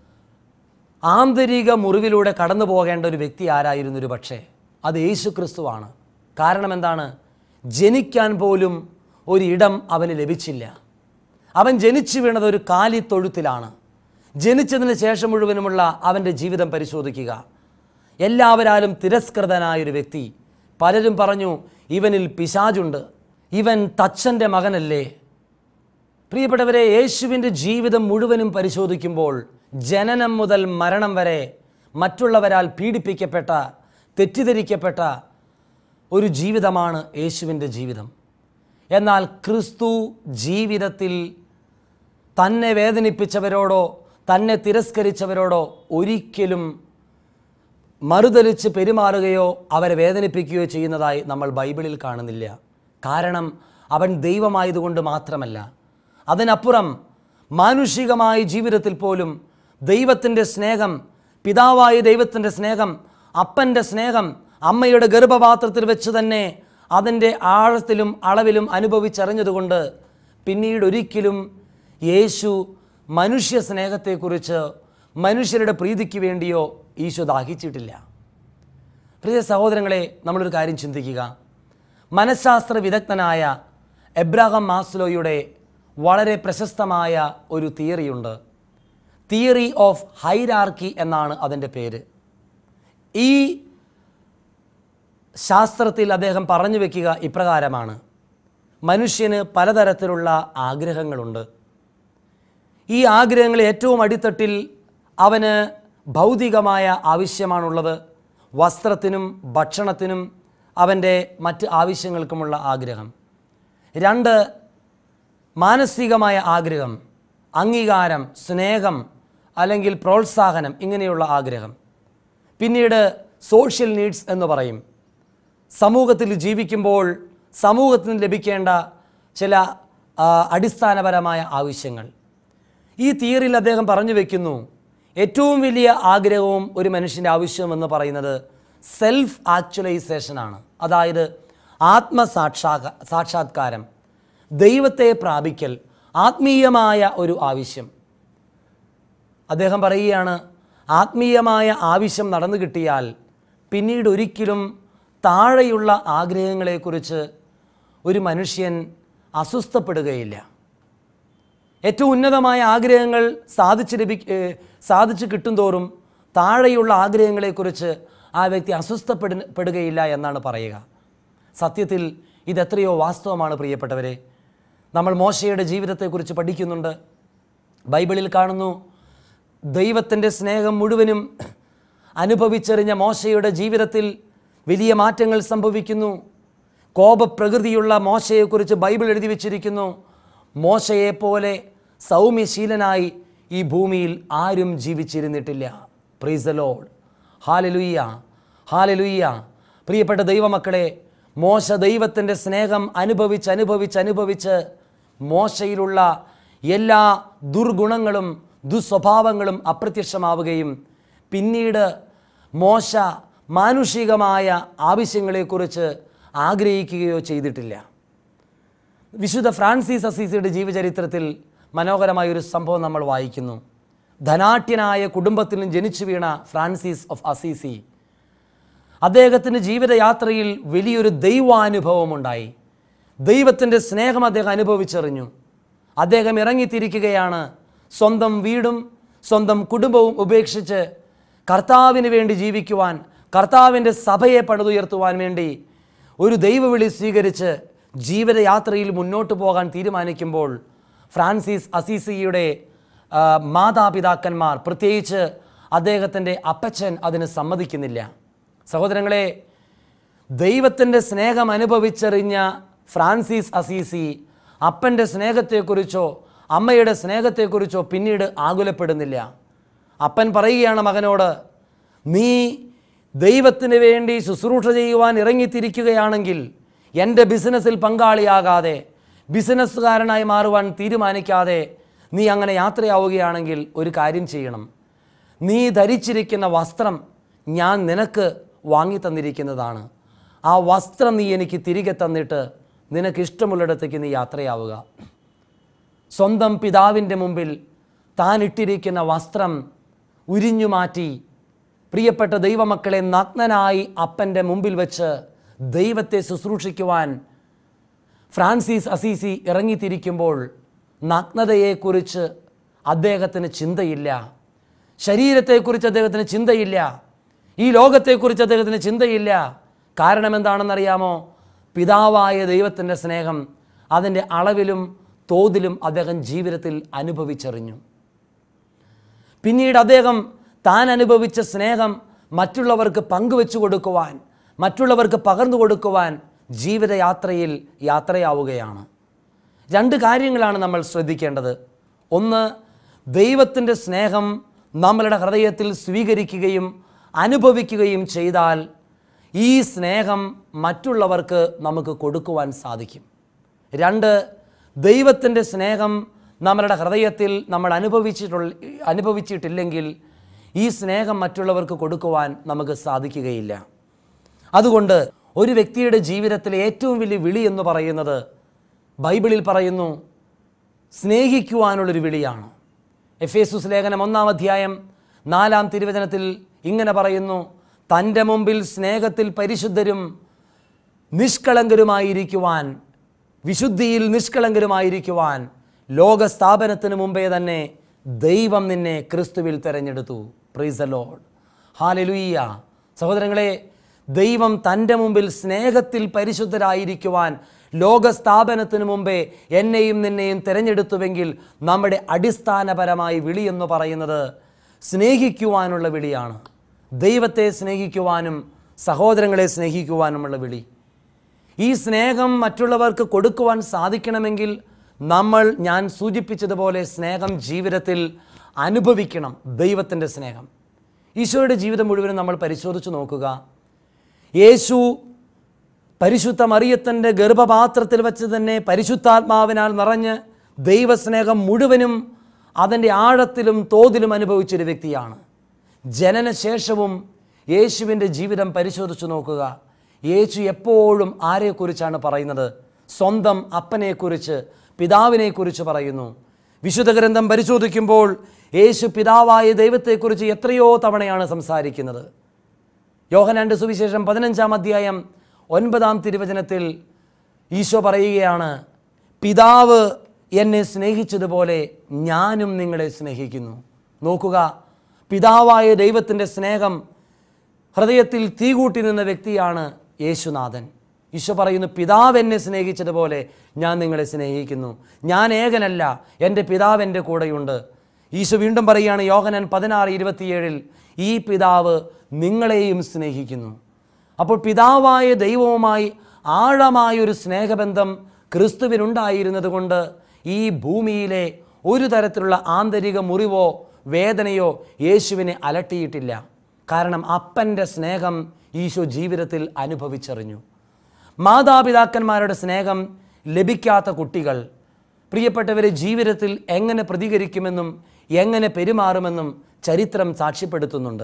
ആന്തരിക മുറിവിലൂടെ കടന്നു പോകേണ്ട ഒരു വ്യക്തി ആരായിരുന്നൊരു പക്ഷേ അത് യേശു ക്രിസ്തുവാണ്. കാരണം എന്താണ്? ജനിക്കാൻ പോലും ഒരിടം അവന് ലഭിച്ചില്ല. അവൻ ജനിച്ചു വീണത് ഒരു കാലിത്തൊഴുത്തിലാണ്. ജനിച്ചതിന് ശേഷം മുഴുവനുമുള്ള അവൻ്റെ ജീവിതം പരിശോധിക്കുക. എല്ലാവരാലും തിരസ്കൃതനായൊരു വ്യക്തി. പലരും പറഞ്ഞു, ഇവനിൽ പിശാചുണ്ട്, ഇവൻ തച്ചൻ്റെ മകനല്ലേ. പ്രിയപ്പെട്ടവരെ, യേശുവിൻ്റെ ജീവിതം മുഴുവനും പരിശോധിക്കുമ്പോൾ ജനനം മുതൽ മരണം വരെ മറ്റുള്ളവരാൽ പീഡിപ്പിക്കപ്പെട്ട, തെറ്റിദ്ധരിക്കപ്പെട്ട ഒരു ജീവിതമാണ് യേശുവിൻ്റെ ജീവിതം. എന്നാൽ ക്രിസ്തു ജീവിതത്തിൽ തന്നെ വേദനിപ്പിച്ചവരോടോ തന്നെ തിരസ്കരിച്ചവരോടോ ഒരിക്കലും മറുതലിച്ച് പെരുമാറുകയോ അവരെ വേദനിപ്പിക്കുകയോ ചെയ്യുന്നതായി നമ്മൾ ബൈബിളിൽ കാണുന്നില്ല. കാരണം അവൻ ദൈവമായതുകൊണ്ട് മാത്രമല്ല, അതിനപ്പുറം മാനുഷികമായ ജീവിതത്തിൽ പോലും ദൈവത്തിൻ്റെ സ്നേഹം, പിതാവായ ദൈവത്തിൻ്റെ സ്നേഹം, അപ്പൻ്റെ സ്നേഹം അമ്മയുടെ ഗർഭപാത്രത്തിൽ വെച്ച് തന്നെ അതിൻ്റെ ആഴത്തിലും അളവിലും അനുഭവിച്ചറിഞ്ഞതുകൊണ്ട് പിന്നീട് ഒരിക്കലും യേശു മനുഷ്യ സ്നേഹത്തെക്കുറിച്ച് മനുഷ്യരുടെ പ്രീതിക്ക് വേണ്ടിയോ ഈശോ ദാഹിച്ചിട്ടില്ല. പ്രിയ സഹോദരങ്ങളെ, നമ്മളൊരു കാര്യം ചിന്തിക്കുക. മനഃശാസ്ത്ര വിദഗ്ധനായ എബ്രഹാം മാസ്ലോയുടെ വളരെ പ്രശസ്തമായ ഒരു തിയറിയുണ്ട്. തിയറി ഓഫ് ഹൈറാർക്കി എന്നാണ് അതിൻ്റെ പേര്. ഈ ശാസ്ത്രത്തിൽ അദ്ദേഹം പറഞ്ഞു വയ്ക്കുക ഇപ്രകാരമാണ്: മനുഷ്യന് പലതരത്തിലുള്ള ആഗ്രഹങ്ങളുണ്ട്. ഈ ആഗ്രഹങ്ങൾ ഏറ്റവും അടിത്തട്ടിൽ അവന് ഭൗതികമായ ആവശ്യമാണുള്ളത്. വസ്ത്രത്തിനും ഭക്ഷണത്തിനും അവൻ്റെ മറ്റ് ആവശ്യങ്ങൾക്കുമുള്ള ആഗ്രഹം. രണ്ട്, മാനസികമായ ആഗ്രഹം, അംഗീകാരം, സ്നേഹം അല്ലെങ്കിൽ പ്രോത്സാഹനം, ഇങ്ങനെയുള്ള ആഗ്രഹം. പിന്നീട് സോഷ്യൽ നീഡ്സ് എന്ന് പറയും. സമൂഹത്തിൽ ജീവിക്കുമ്പോൾ സമൂഹത്തിന് ലഭിക്കേണ്ട ചില അടിസ്ഥാനപരമായ ആവശ്യങ്ങൾ. ഈ തിയറിയിൽ അദ്ദേഹം പറഞ്ഞു വയ്ക്കുന്നു, ഏറ്റവും വലിയ ആഗ്രഹവും ഒരു മനുഷ്യൻ്റെ ആവശ്യമെന്ന് പറയുന്നത് സെൽഫ് ആക്ച്വലൈസേഷനാണ്. അതായത് ആത്മസാക്ഷാ സാക്ഷാത്കാരം, ദൈവത്തെ പ്രാപിക്കൽ, ആത്മീയമായ ഒരു ആവശ്യം. അദ്ദേഹം പറയുകയാണ്, ആത്മീയമായ ആവശ്യം നടന്നു കിട്ടിയാൽ പിന്നീട് ഒരിക്കലും താഴെയുള്ള ആഗ്രഹങ്ങളെക്കുറിച്ച് ഒരു മനുഷ്യൻ അസ്വസ്ഥപ്പെടുകയില്ല. ഏറ്റവും ഉന്നതമായ ആഗ്രഹങ്ങൾ സാധിച്ച് ലഭി സാധിച്ചു കിട്ടുന്തോറും താഴെയുള്ള ആഗ്രഹങ്ങളെക്കുറിച്ച് ആ വ്യക്തി അസ്വസ്ഥപ്പെടുകയില്ല എന്നാണ് പറയുക. സത്യത്തിൽ ഇതെത്രയോ വാസ്തവമാണ് പ്രിയപ്പെട്ടവരെ. നമ്മൾ മോശയുടെ ജീവിതത്തെക്കുറിച്ച് പഠിക്കുന്നുണ്ട്. ബൈബിളിൽ കാണുന്നു, ദൈവത്തിൻ്റെ സ്നേഹം മുഴുവനും അനുഭവിച്ചറിഞ്ഞ മോശയുടെ ജീവിതത്തിൽ വലിയ മാറ്റങ്ങൾ സംഭവിക്കുന്നു. കോപപ്രകൃതിയുള്ള മോശയെക്കുറിച്ച് ബൈബിൾ എഴുതി വച്ചിരിക്കുന്നു. മോശയെപ്പോലെ സൗമ്യശീലനായി ഈ ഭൂമിയിൽ ആരും ജീവിച്ചിരുന്നിട്ടില്ല. Praise the lord. Hallelujah, hallelujah. പ്രിയപ്പെട്ട ദൈവമക്കളെ, മോശ ദൈവത്തിൻ്റെ സ്നേഹം അനുഭവിച്ച് അനുഭവിച്ച് അനുഭവിച്ച് മോശയിലുള്ള എല്ലാ ദുർഗുണങ്ങളും ദുസ്വഭാവങ്ങളും അപ്രത്യക്ഷമാവുകയും പിന്നീട് മോശ മാനുഷികമായ ആവശ്യങ്ങളെക്കുറിച്ച് ആഗ്രഹിക്കുകയോ ചെയ്തിട്ടില്ല. വിശുദ്ധ ഫ്രാൻസിസ് അസീസിയുടെ ജീവചരിത്രത്തിൽ മനോഹരമായൊരു സംഭവം നമ്മൾ വായിക്കുന്നു. ധനാഢ്യനായ കുടുംബത്തിൽ നിന്ന് ജനിച്ചു വീണ ഫ്രാൻസിസ് ഓഫ് അസീസി, അദ്ദേഹത്തിൻ്റെ ജീവിതയാത്രയിൽ വലിയൊരു ദൈവാനുഭവമുണ്ടായി. ദൈവത്തിൻ്റെ സ്നേഹം അദ്ദേഹം അനുഭവിച്ചറിഞ്ഞു. അദ്ദേഹം ഇറങ്ങിത്തിരിക്കുകയാണ്. സ്വന്തം വീടും സ്വന്തം കുടുംബവും ഉപേക്ഷിച്ച് കർത്താവിന് വേണ്ടി ജീവിക്കുവാൻ, കർത്താവിൻ്റെ സഭയെ പണിതുയർത്തുവാൻ വേണ്ടി ഒരു ദൈവവിളി സ്വീകരിച്ച് ജീവിതയാത്രയിൽ മുന്നോട്ട് പോകാൻ തീരുമാനിക്കുമ്പോൾ ഫ്രാൻസിസ് അസീസിയുടെ മാതാപിതാക്കന്മാർ, പ്രത്യേകിച്ച് അദ്ദേഹത്തിൻ്റെ അപ്പച്ചൻ അതിന് സമ്മതിക്കുന്നില്ല. സഹോദരങ്ങളെ, ദൈവത്തിൻ്റെ സ്നേഹം അനുഭവിച്ചറിഞ്ഞ ഫ്രാൻസിസ് അസീസി അപ്പൻ്റെ സ്നേഹത്തെക്കുറിച്ചോ അമ്മയുടെ സ്നേഹത്തെക്കുറിച്ചോ പിന്നീട് ആകുലപ്പെടുന്നില്ല. അപ്പൻ പറയുകയാണ് മകനോട്, നീ ദൈവത്തിന് വേണ്ടി ശുശ്രൂഷ ചെയ്യുവാൻ ഇറങ്ങിത്തിരിക്കുകയാണെങ്കിൽ എൻ്റെ ബിസിനസ്സിൽ പങ്കാളിയാകാതെ, ബിസിനസ്സുകാരനായി മാറുവാൻ തീരുമാനിക്കാതെ നീ അങ്ങനെ യാത്രയാവുകയാണെങ്കിൽ ഒരു കാര്യം ചെയ്യണം. നീ ധരിച്ചിരിക്കുന്ന വസ്ത്രം ഞാൻ നിനക്ക് വാങ്ങി തന്നിരിക്കുന്നതാണ്. ആ വസ്ത്രം നീ എനിക്ക് തിരികെ തന്നിട്ട് നിനക്ക് ഇഷ്ടമുള്ളിടത്തേക്ക് നീ യാത്രയാവുക. സ്വന്തം പിതാവിൻ്റെ മുമ്പിൽ താൻ ഇട്ടിരിക്കുന്ന വസ്ത്രം ഉരിഞ്ഞു മാറ്റി പ്രിയപ്പെട്ട ദൈവമക്കളെ നഗ്നനായി അപ്പൻ്റെ മുമ്പിൽ വെച്ച് ദൈവത്തെ ശുശ്രൂഷിക്കുവാൻ ഫ്രാൻസിസ് അസീസി ഇറങ്ങിത്തിരിക്കുമ്പോൾ നഗ്നതയെക്കുറിച്ച് അദ്ദേഹത്തിന് ചിന്തയില്ല, ശരീരത്തെക്കുറിച്ച് അദ്ദേഹത്തിന് ചിന്തയില്ല, ഈ ലോകത്തെക്കുറിച്ച് അദ്ദേഹത്തിന് ചിന്തയില്ല. കാരണം എന്താണെന്നറിയാമോ? പിതാവായ ദൈവത്തിൻ്റെ സ്നേഹം അതിൻ്റെ അളവിലും തോതിലും അദ്ദേഹം ജീവിതത്തിൽ അനുഭവിച്ചറിഞ്ഞു. പിന്നീട് അദ്ദേഹം താൻ അനുഭവിച്ച സ്നേഹം മറ്റുള്ളവർക്ക് പങ്കുവെച്ചു കൊടുക്കുവാൻ, മറ്റുള്ളവർക്ക് പകർന്നു കൊടുക്കുവാൻ ജീവിതയാത്രയിൽ യാത്രയാവുകയാണ്. രണ്ട് കാര്യങ്ങളാണ് നമ്മൾ ശ്രദ്ധിക്കേണ്ടത്. ഒന്ന്, ദൈവത്തിൻ്റെ സ്നേഹം നമ്മളുടെ ഹൃദയത്തിൽ സ്വീകരിക്കുകയും അനുഭവിക്കുകയും ചെയ്താൽ ഈ സ്നേഹം മറ്റുള്ളവർക്ക് നമുക്ക് കൊടുക്കുവാൻ സാധിക്കും. രണ്ട്, ദൈവത്തിൻ്റെ സ്നേഹം നമ്മളുടെ ഹൃദയത്തിൽ നമ്മൾ അനുഭവിച്ചിട്ടുള്ള അനുഭവിച്ചിട്ടില്ലെങ്കിൽ ഈ സ്നേഹം മറ്റുള്ളവർക്ക് കൊടുക്കുവാൻ നമുക്ക് സാധിക്കുകയില്ല. അതുകൊണ്ട് ഒരു വ്യക്തിയുടെ ജീവിതത്തിലെ ഏറ്റവും വലിയ വിളി എന്ന് പറയുന്നത് ബൈബിളിൽ പറയുന്നു സ്നേഹിക്കുവാനുള്ളൊരു വിളിയാണ്. എഫേസുസ് ലേഖനം ഒന്നാം അധ്യായം നാലാം തിരുവചനത്തിൽ ഇങ്ങനെ പറയുന്നു, തൻ്റെ മുമ്പിൽ സ്നേഹത്തിൽ പരിശുദ്ധരും നിഷ്കളങ്കരുമായിരിക്കുവാൻ, വിശുദ്ധിയിൽ നിഷ്കളങ്കരുമായിരിക്കുവാൻ ലോകസ്ഥാപനത്തിന് മുമ്പേ തന്നെ ദൈവം നിന്നെ ക്രിസ്തുവിൽ തിരഞ്ഞെടുത്തു. Praise the lord, hallelujah. സഹോദരങ്ങളെ, ദൈവം തൻ്റെ മുമ്പിൽ സ്നേഹത്തിൽ പരിശുദ്ധരായിരിക്കുവാൻ ലോകസ്ഥാപനത്തിന് മുമ്പേ എന്നെയും നിന്നെയും തിരഞ്ഞെടുത്തുവെങ്കിൽ നമ്മുടെ അടിസ്ഥാനപരമായി വിളി എന്ന് പറയുന്നത് സ്നേഹിക്കുവാനുള്ള വിളിയാണ്. ദൈവത്തെ സ്നേഹിക്കുവാനും സഹോദരങ്ങളെ സ്നേഹിക്കുവാനുമുള്ള വിളി. ഈ സ്നേഹം മറ്റുള്ളവർക്ക് കൊടുക്കുവാൻ സാധിക്കണമെങ്കിൽ നമ്മൾ, ഞാൻ സൂചിപ്പിച്ചതുപോലെ, സ്നേഹം ജീവിതത്തിൽ അനുഭവിക്കണം. ദൈവത്തിൻ്റെ സ്നേഹം ഈശോയുടെ ജീവിതം മുഴുവനും നമ്മൾ പരിശോധിച്ച് നോക്കുക. യേശു പരിശുദ്ധ മറിയത്തിൻ്റെ ഗർഭപാത്രത്തിൽ വച്ച് തന്നെ പരിശുദ്ധാത്മാവിനാൽ നിറഞ്ഞ് ദൈവസ്നേഹം മുഴുവനും അതിൻ്റെ ആഴത്തിലും തോതിലും അനുഭവിച്ചൊരു വ്യക്തിയാണ്. ജനനശേഷവും യേശുവിൻ്റെ ജീവിതം പരിശോധിച്ച് നോക്കുക. യേശു എപ്പോഴും ആരെക്കുറിച്ചാണ് പറയുന്നത്? സ്വന്തം അപ്പനെക്കുറിച്ച്, പിതാവിനെക്കുറിച്ച് പറയുന്നു. വിശുദ്ധ ഗ്രന്ഥം പരിശോധിക്കുമ്പോൾ യേശു പിതാവായ ദൈവത്തെക്കുറിച്ച് എത്രയോ തവണയാണ് സംസാരിക്കുന്നത്. യോഹന്നാന്റെ സുവിശേഷം പതിനഞ്ചാം അധ്യായം ഒൻപതാം തിരുവചനത്തിൽ ഈശോ പറയുകയാണ്, പിതാവ് എന്നെ സ്നേഹിച്ചതുപോലെ ഞാനും നിങ്ങളെ സ്നേഹിക്കുന്നു. നോക്കുക, പിതാവായ ദൈവത്തിൻ്റെ സ്നേഹം ഹൃദയത്തിൽ തീകൂട്ടി നിന്ന വ്യക്തിയാണ് യേശുനാഥൻ. ഈശോ പറയുന്നു, പിതാവ് എന്നെ സ്നേഹിച്ചതുപോലെ ഞാൻ നിങ്ങളെ സ്നേഹിക്കുന്നു. ഞാൻ ഏകനല്ല, എൻ്റെ പിതാവ് എൻ്റെ കൂടെയുണ്ട്. ഈശോ വീണ്ടും പറയുകയാണ് യോഹന്നാൻ പതിനാറ് ഇരുപത്തിയേഴിൽ, ഈ പിതാവ് നിങ്ങളെയും സ്നേഹിക്കുന്നു. അപ്പോൾ പിതാവായ ദൈവവുമായി ആഴമായൊരു സ്നേഹബന്ധം ക്രിസ്തുവിനുണ്ടായിരുന്നത് കൊണ്ട് ഈ ഭൂമിയിലെ ഒരു തരത്തിലുള്ള ആന്തരിക മുറിവോ വേദനയോ യേശുവിനെ അലട്ടിയിട്ടില്ല. കാരണം അപ്പൻ്റെ സ്നേഹം ഈശോ ജീവിതത്തിൽ അനുഭവിച്ചറിഞ്ഞു. മാതാപിതാക്കന്മാരുടെ സ്നേഹം ലഭിക്കാത്ത കുട്ടികൾ, പ്രിയപ്പെട്ടവരെ, ജീവിതത്തിൽ എങ്ങനെ പ്രതികരിക്കുമെന്നും എങ്ങനെ പെരുമാറുമെന്നും ചരിത്രം സാക്ഷ്യപ്പെടുത്തുന്നുണ്ട്.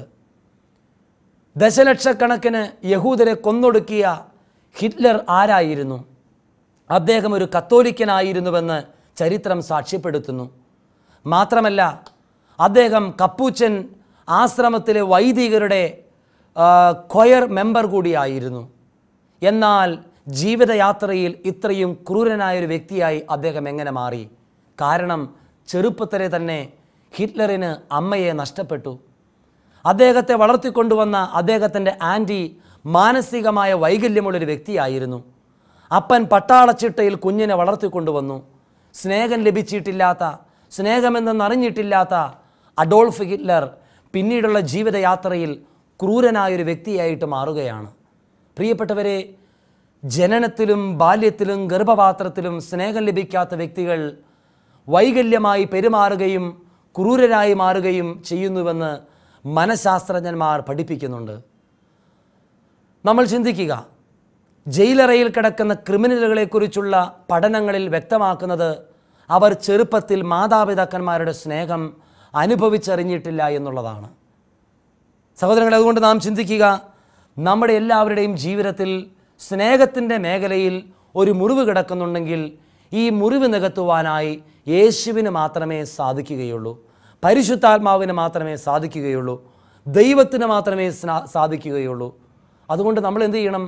ദശലക്ഷക്കണക്കിന് യഹൂദരെ കൊന്നൊടുക്കിയ ഹിറ്റ്ലർ ആരായിരുന്നു? അദ്ദേഹം ഒരു കത്തോലിക്കനായിരുന്നുവെന്ന് ചരിത്രം സാക്ഷ്യപ്പെടുത്തുന്നു. മാത്രമല്ല, അദ്ദേഹം കപ്പൂച്ചൻ ആശ്രമത്തിലെ വൈദികരുടെ കൊയർ മെമ്പർ കൂടിയായിരുന്നു. എന്നാൽ ജീവിതയാത്രയിൽ ഇത്രയും ക്രൂരനായൊരു വ്യക്തിയായി അദ്ദേഹം എങ്ങനെ മാറി? കാരണം ചെറുപ്പത്തിലെ തന്നെ ഹിറ്റ്ലറിന് അമ്മയെ നഷ്ടപ്പെട്ടു. അദ്ദേഹത്തെ വളർത്തിക്കൊണ്ടുവന്ന അദ്ദേഹത്തിൻ്റെ ആൻറ്റി മാനസികമായ വൈകല്യമുള്ളൊരു വ്യക്തിയായിരുന്നു. അപ്പൻ പട്ടാളച്ചിട്ടയിൽ കുഞ്ഞിനെ വളർത്തിക്കൊണ്ടുവന്നു. സ്നേഹം ലഭിച്ചിട്ടില്ലാത്ത, സ്നേഹമെന്നറിഞ്ഞിട്ടില്ലാത്ത അഡോൾഫ് ഹിറ്റ്ലർ പിന്നീടുള്ള ജീവിതയാത്രയിൽ ക്രൂരനായൊരു വ്യക്തിയായിട്ട് മാറുകയാണ്. പ്രിയപ്പെട്ടവരെ, ജനനത്തിലും ബാല്യത്തിലും ഗർഭപാത്രത്തിലും സ്നേഹം ലഭിക്കാത്ത വ്യക്തികൾ വൈകല്യമായി പെരുമാറുകയും ക്രൂരരായി മാറുകയും ചെയ്യുന്നുവെന്ന് മനഃശാസ്ത്രജ്ഞന്മാർ പഠിപ്പിക്കുന്നുണ്ട്. നമ്മൾ ചിന്തിക്കുക, ജയിലറയിൽ കിടക്കുന്ന ക്രിമിനലുകളെക്കുറിച്ചുള്ള പഠനങ്ങളിൽ വ്യക്തമാക്കുന്നത് അവർ ചെറുപ്പത്തിൽ മാതാപിതാക്കന്മാരുടെ സ്നേഹം അനുഭവിച്ചറിഞ്ഞിട്ടില്ല എന്നുള്ളതാണ്. സഹോദരങ്ങളെ, അതുകൊണ്ട് നാം ചിന്തിക്കുക, നമ്മുടെ എല്ലാവരുടെയും ജീവിതത്തിൽ സ്നേഹത്തിൻ്റെ മേഖലയിൽ ഒരു മുറിവ് കിടക്കുന്നുണ്ടെങ്കിൽ ഈ മുറിവ് നികത്തുവാനായി യേശുവിന് മാത്രമേ സാധിക്കുകയുള്ളൂ, പരിശുദ്ധാത്മാവിന് മാത്രമേ സാധിക്കുകയുള്ളൂ, ദൈവത്തിന് മാത്രമേ സാധിക്കുകയുള്ളൂ. അതുകൊണ്ട് നമ്മൾ എന്ത് ചെയ്യണം?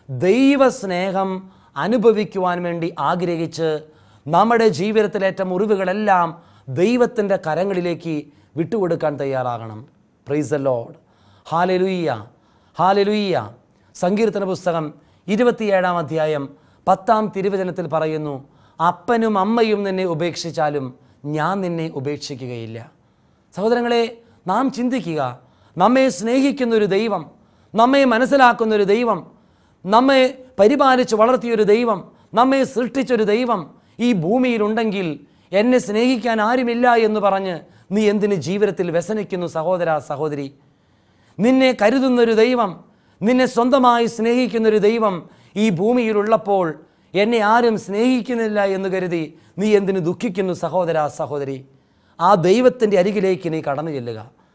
ദൈവസ്നേഹം അനുഭവിക്കുവാൻ വേണ്ടി ആഗ്രഹിച്ച് നമ്മുടെ ജീവിതത്തിലേറ്റ മുറിവുകളെല്ലാം ദൈവത്തിൻ്റെ കരങ്ങളിലേക്ക് വിട്ടുകൊടുക്കാൻ തയ്യാറാകണം. Praise the lord. Hallelujah, hallelujah. സങ്കീർത്തന പുസ്തകം ഇരുപത്തിയേഴാം അധ്യായം പത്താം തിരുവചനത്തിൽ പറയുന്നു, അപ്പനും അമ്മയും നിന്നെ ഉപേക്ഷിച്ചാലും ഞാൻ നിന്നെ ഉപേക്ഷിക്കുകയില്ല. സഹോദരങ്ങളെ, നാം ചിന്തിക്കുക, നമ്മെ സ്നേഹിക്കുന്നൊരു ദൈവം, നമ്മെ മനസ്സിലാക്കുന്നൊരു ദൈവം, നമ്മെ പരിപാലിച്ച് വളർത്തിയൊരു ദൈവം, നമ്മെ സൃഷ്ടിച്ചൊരു ദൈവം ഈ ഭൂമിയിലുണ്ടെങ്കിൽ എന്നെ സ്നേഹിക്കാൻ ആരുമില്ല എന്ന് പറഞ്ഞ് നീ എന്തിന് ജീവിതത്തിൽ വ്യസനിക്കുന്നു? സഹോദര, സഹോദരി, നിന്നെ കരുതുന്നൊരു ദൈവം, നിന്നെ സ്വന്തമായി സ്നേഹിക്കുന്നൊരു ദൈവം ഈ ഭൂമിയിലുള്ളപ്പോൾ എന്നെ ആരും സ്നേഹിക്കുന്നില്ല എന്ന് കരുതി നീ എന്തിന് ദുഃഖിക്കുന്നു? സഹോദര, സഹോദരി, ആ ദൈവത്തിൻ്റെ അരികിലേക്ക് നീ കടന്നു ചെല്ലുക.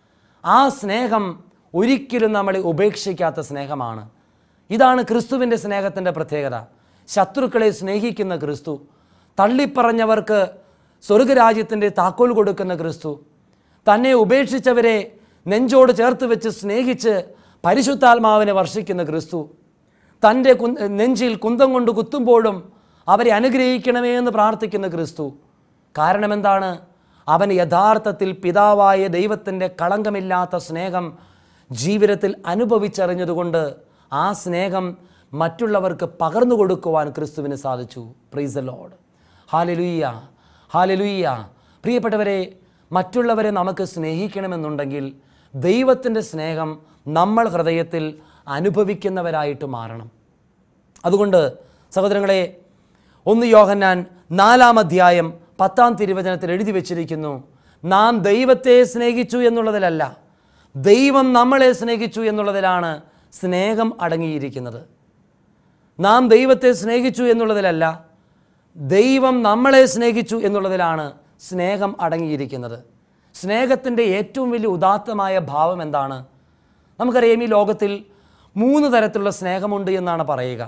ആ സ്നേഹം ഒരിക്കലും നമ്മളെ ഉപേക്ഷിക്കാത്ത സ്നേഹമാണ്. ഇതാണ് ക്രിസ്തുവിൻ്റെ സ്നേഹത്തിൻ്റെ പ്രത്യേകത. ശത്രുക്കളെ സ്നേഹിക്കുന്ന ക്രിസ്തു, തള്ളിപ്പറഞ്ഞവർക്ക് സ്വർഗരാജ്യത്തിൻ്റെ താക്കോൽ കൊടുക്കുന്ന ക്രിസ്തു, തന്നെ ഉപേക്ഷിച്ചവരെ നെഞ്ചോട് ചേർത്ത് വെച്ച് സ്നേഹിച്ച് പരിശുദ്ധാത്മാവിനെ വർഷിക്കുന്ന ക്രിസ്തു, തൻ്റെ കു നെഞ്ചിൽ കുന്തം കൊണ്ട് കുത്തുമ്പോഴും അവരെ അനുഗ്രഹിക്കണമേ എന്ന് പ്രാർത്ഥിക്കുന്ന ക്രിസ്തു. കാരണം എന്താണ്? അവൻ യഥാർത്ഥത്തിൽ പിതാവായ ദൈവത്തിൻ്റെ കളങ്കമില്ലാത്ത സ്നേഹം ജീവിതത്തിൽ അനുഭവിച്ചറിഞ്ഞതുകൊണ്ട് ആ സ്നേഹം മറ്റുള്ളവർക്ക് പകർന്നു കൊടുക്കുവാൻ ക്രിസ്തുവിന് സാധിച്ചു. Praise the lord. Hallelujah, hallelujah. പ്രിയപ്പെട്ടവരെ, മറ്റുള്ളവരെ നമുക്ക് സ്നേഹിക്കണമെന്നുണ്ടെങ്കിൽ ദൈവത്തിൻ്റെ സ്നേഹം നമ്മൾ ഹൃദയത്തിൽ അനുഭവിക്കുന്നവരായിട്ട് മാറണം. അതുകൊണ്ട് സഹോദരങ്ങളെ, ഒന്ന് യോഹന്നാൻ നാലാം അധ്യായം പത്താം തിരുവചനത്തിൽ എഴുതി വച്ചിരിക്കുന്നു, നാം ദൈവത്തെ സ്നേഹിച്ചു എന്നുള്ളതിലല്ല, ദൈവം നമ്മളെ സ്നേഹിച്ചു എന്നുള്ളതിലാണ് സ്നേഹം അടങ്ങിയിരിക്കുന്നത്. നാം ദൈവത്തെ സ്നേഹിച്ചു എന്നുള്ളതിലല്ല, ദൈവം നമ്മളെ സ്നേഹിച്ചു എന്നുള്ളതിലാണ് സ്നേഹം അടങ്ങിയിരിക്കുന്നത്. സ്നേഹത്തിൻ്റെ ഏറ്റവും വലിയ ഉദാത്തമായ ഭാവം എന്താണ്? നമുക്കറിയാം, ഈ ലോകത്തിൽ മൂന്ന് തരത്തിലുള്ള സ്നേഹമുണ്ട് എന്നാണ് പറയുക.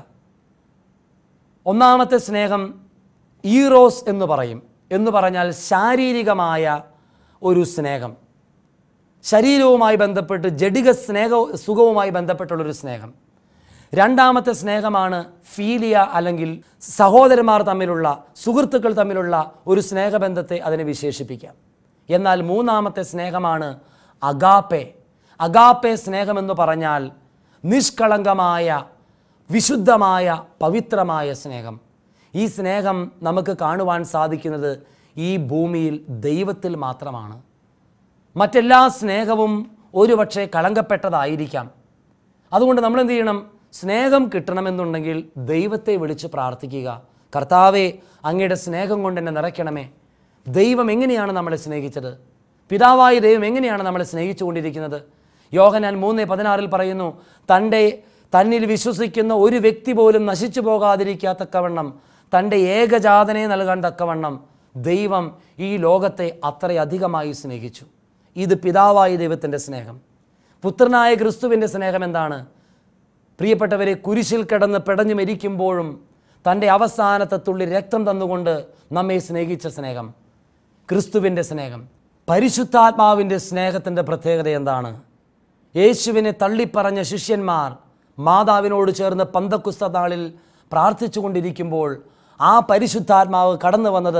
ഒന്നാമത്തെ സ്നേഹം ഈറോസ് എന്ന് പറയും. എന്ന് പറഞ്ഞാൽ ശാരീരികമായ ഒരു സ്നേഹം, ശരീരവുമായി ബന്ധപ്പെട്ട് ജഡിക സ്നേഹ സുഖവുമായി ബന്ധപ്പെട്ടുള്ളൊരു സ്നേഹം. രണ്ടാമത്തെ സ്നേഹമാണ് ഫീലിയ, അല്ലെങ്കിൽ സഹോദരന്മാർ തമ്മിലുള്ള, സുഹൃത്തുക്കൾ തമ്മിലുള്ള ഒരു സ്നേഹബന്ധത്തെ അതിനെ വിശേഷിപ്പിക്കാം. എന്നാൽ മൂന്നാമത്തെ സ്നേഹമാണ് അഗാപ്പെ. അഗാപ്പെ സ്നേഹമെന്ന് പറഞ്ഞാൽ നിഷ്കളങ്കമായ, വിശുദ്ധമായ, പവിത്രമായ സ്നേഹം. ഈ സ്നേഹം നമുക്ക് കാണുവാൻ സാധിക്കുന്നത് ഈ ഭൂമിയിൽ ദൈവത്തിൽ മാത്രമാണ്. മറ്റെല്ലാ സ്നേഹവും ഒരുപക്ഷെ കളങ്കപ്പെട്ടതായിരിക്കാം. അതുകൊണ്ട് നമ്മൾ എന്ത് ചെയ്യണം? സ്നേഹം കിട്ടണമെന്നുണ്ടെങ്കിൽ ദൈവത്തെ വിളിച്ച് പ്രാർത്ഥിക്കുക. കർത്താവേ, അങ്ങയുടെ സ്നേഹം കൊണ്ട് എന്നെ നിറയ്ക്കണമേ. ദൈവം എങ്ങനെയാണ് നമ്മളെ സ്നേഹിച്ചത്? പിതാവായ ദൈവം എങ്ങനെയാണ് നമ്മളെ സ്നേഹിച്ചു കൊണ്ടിരിക്കുന്നത്? യോഹന്നാൻ മൂന്ന് പതിനാറിൽ പറയുന്നു, തൻ്റെ തന്നിൽ വിശ്വസിക്കുന്ന ഒരു വ്യക്തി പോലും നശിച്ചു പോകാതിരിക്കാത്തക്കവണ്ണം തൻ്റെ ഏകജാതനെ നൽകാൻ തക്കവണ്ണം ദൈവം ഈ ലോകത്തെ അത്രയധികമായി സ്നേഹിച്ചു. ഇത് പിതാവായ ദൈവത്തിൻ്റെ സ്നേഹം. പുത്രനായ ക്രിസ്തുവിൻ്റെ സ്നേഹം എന്താണ്? പ്രിയപ്പെട്ടവരെ, കുരിശിൽ കിടന്ന് പിടഞ്ഞു മരിക്കുമ്പോഴും തൻ്റെ അവസാനത്തെ തുള്ളി രക്തം തന്നുകൊണ്ട് നമ്മെ സ്നേഹിച്ച സ്നേഹം, ക്രിസ്തുവിൻ്റെ സ്നേഹം. പരിശുദ്ധാത്മാവിൻ്റെ സ്നേഹത്തിൻ്റെ പ്രത്യേകത എന്താണ്? യേശുവിനെ തള്ളിപ്പറഞ്ഞ ശിഷ്യന്മാർ മാതാവിനോട് ചേർന്ന് പന്തക്കുസ്ത നാളിൽ പ്രാർത്ഥിച്ചു കൊണ്ടിരിക്കുമ്പോൾ ആ പരിശുദ്ധാത്മാവ് കടന്നു വന്നത്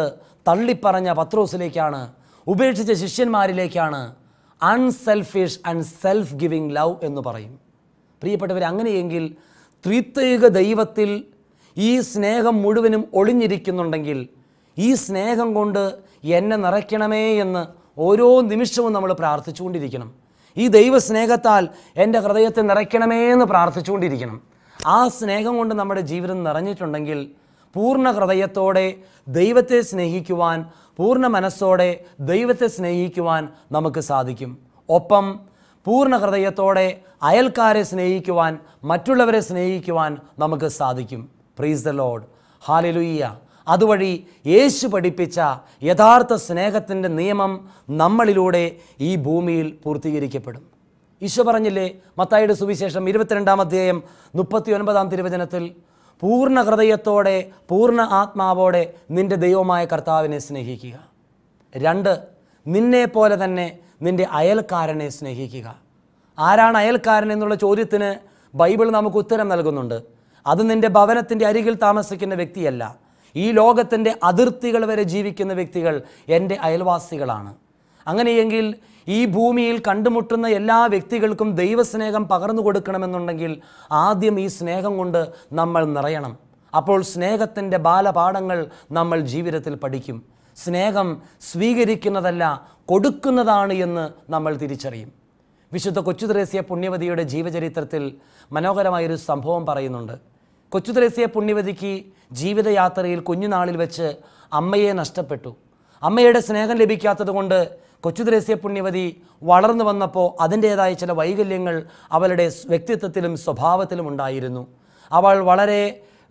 തള്ളിപ്പറഞ്ഞ പത്രോസിലേക്കാണ്, ഉപേക്ഷിച്ച ശിഷ്യന്മാരിലേക്കാണ് unselfish and self giving love എന്ന് പറയും. പ്രിയപ്പെട്ടവർ, അങ്ങനെയെങ്കിൽ ത്രിത്വൈക ദൈവത്തിൽ ഈ സ്നേഹം മുഴുവനും ഒളിഞ്ഞിരിക്കുന്നുണ്ടെങ്കിൽ ഈ സ്നേഹം കൊണ്ട് എന്നെ നിറയ്ക്കണമേ എന്ന് ഓരോ നിമിഷവും നമ്മൾ പ്രാർത്ഥിച്ചുകൊണ്ടിരിക്കണം. ഈ ദൈവസ്നേഹത്താൽ എൻ്റെ ഹൃദയത്തെ നിറയ്ക്കണമേ എന്ന് പ്രാർത്ഥിച്ചുകൊണ്ടിരിക്കണം. ആ സ്നേഹം കൊണ്ട് നമ്മുടെ ജീവിതം നിറഞ്ഞിട്ടുണ്ടെങ്കിൽ പൂർണ്ണ ഹൃദയത്തോടെ ദൈവത്തെ സ്നേഹിക്കുവാൻ, പൂർണ്ണ മനസ്സോടെ ദൈവത്തെ സ്നേഹിക്കുവാൻ നമുക്ക് സാധിക്കും. ഒപ്പം പൂർണ്ണ ഹൃദയത്തോടെ അയൽക്കാരെ സ്നേഹിക്കുവാൻ, മറ്റുള്ളവരെ സ്നേഹിക്കുവാൻ നമുക്ക് സാധിക്കും. Praise the lord, hallelujah. അതുവഴി യേശു പഠിപ്പിച്ച യഥാർത്ഥ സ്നേഹത്തിൻ്റെ നിയമം നമ്മളിലൂടെ ഈ ഭൂമിയിൽ പൂർത്തീകരിക്കപ്പെടും. ഈശോ പറഞ്ഞില്ലേ മത്തായിയുടെ സുവിശേഷം ഇരുപത്തിരണ്ടാം അധ്യായം മുപ്പത്തി ഒൻപതാം തിരുവചനത്തിൽ, പൂർണ്ണ ഹൃദയത്തോടെ പൂർണ്ണ ആത്മാവോടെ നിൻ്റെ ദൈവമായ കർത്താവിനെ സ്നേഹിക്കുക. രണ്ട്, നിന്നെ പോലെ തന്നെ നിൻ്റെ അയൽക്കാരനെ സ്നേഹിക്കുക. ആരാണ് അയൽക്കാരൻ എന്നുള്ള ചോദ്യത്തിന് ബൈബിൾ നമുക്ക് ഉത്തരം നൽകുന്നുണ്ട്. അത് നിൻ്റെ ഭവനത്തിൻ്റെ അരികിൽ താമസിക്കുന്ന വ്യക്തിയല്ല. ഈ ലോകത്തിൻ്റെ അതിർത്തികൾ വരെ ജീവിക്കുന്ന വ്യക്തികൾ എൻ്റെ അയൽവാസികളാണ്. അങ്ങനെയെങ്കിൽ ഈ ഭൂമിയിൽ കണ്ടുമുട്ടുന്ന എല്ലാ വ്യക്തികൾക്കും ദൈവസ്നേഹം പകർന്നു കൊടുക്കണമെന്നുണ്ടെങ്കിൽ ആദ്യം ഈ സ്നേഹം കൊണ്ട് നമ്മൾ നിറയണം. അപ്പോൾ സ്നേഹത്തിൻ്റെ ബാലപാഠങ്ങൾ നമ്മൾ ജീവിതത്തിൽ പഠിക്കും. സ്നേഹം സ്വീകരിക്കുന്നതല്ല, കൊടുക്കുന്നതാണ് എന്ന് നമ്മൾ തിരിച്ചറിയും. വിശുദ്ധ കൊച്ചുത്രേസ്യ പുണ്യവതിയുടെ ജീവചരിത്രത്തിൽ മനോഹരമായൊരു സംഭവം പറയുന്നുണ്ട്. കൊച്ചുത്രേസ്യ പുണ്യവതിക്ക് ജീവിതയാത്രയിൽ കുഞ്ഞുനാളിൽ വെച്ച് അമ്മയെ നഷ്ടപ്പെട്ടു. അമ്മയുടെ സ്നേഹം ലഭിക്കാത്തത് കൊണ്ട് കൊച്ചുത്രേസ്യ പുണ്യവതി വളർന്നു വന്നപ്പോൾ അതിൻ്റേതായ ചില വൈകല്യങ്ങൾ അവളുടെ വ്യക്തിത്വത്തിലും സ്വഭാവത്തിലും ഉണ്ടായിരുന്നു. അവൾ വളരെ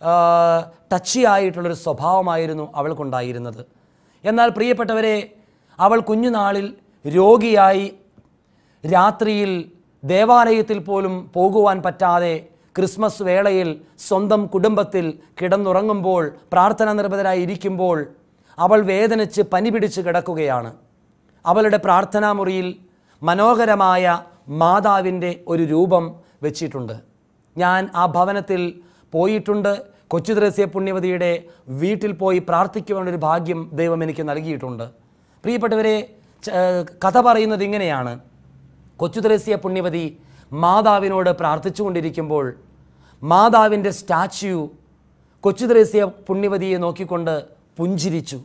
ടച്ചി ആയിട്ടുള്ളൊരു സ്വഭാവമായിരുന്നു അവൾക്കുണ്ടായിരുന്നത്. എന്നാൽ പ്രിയപ്പെട്ടവരെ, അവൾ കുഞ്ഞുനാളിൽ രോഗിയായി രാത്രിയിൽ ദേവാലയത്തിൽ പോലും പോകുവാൻ പറ്റാതെ ക്രിസ്മസ് വേളയിൽ സ്വന്തം കുടുംബത്തിൽ കിടന്നുറങ്ങുമ്പോൾ, പ്രാർത്ഥന നിർഭരരായി ഇരിക്കുമ്പോൾ അവൾ വേദനിച്ച് പനി പിടിച്ച് കിടക്കുകയാണ്. അവളുടെ പ്രാർത്ഥനാ മുറിയിൽ മനോഹരമായ മാതാവിൻ്റെ ഒരു രൂപം വെച്ചിട്ടുണ്ട്. ഞാൻ ആ ഭവനത്തിൽ പോയിട്ടുണ്ട്. കൊച്ചുത്രേസ്യ പുണ്യവതിയുടെ വീട്ടിൽ പോയി പ്രാർത്ഥിക്കുവാനൊരു ഭാഗ്യം ദൈവം എനിക്ക് നൽകിയിട്ടുണ്ട്. പ്രിയപ്പെട്ടവരെ, കഥ പറയുന്നത് ഇങ്ങനെയാണ്. കൊച്ചുത്രേസ്യ പുണ്യവതി മാതാവിനോട് പ്രാർത്ഥിച്ചു കൊണ്ടിരിക്കുമ്പോൾ മാതാവിൻ്റെ സ്റ്റാച്യു കൊച്ചുത്രേസ്യ പുണ്യവതിയെ നോക്കിക്കൊണ്ട് പുഞ്ചിരിച്ചു.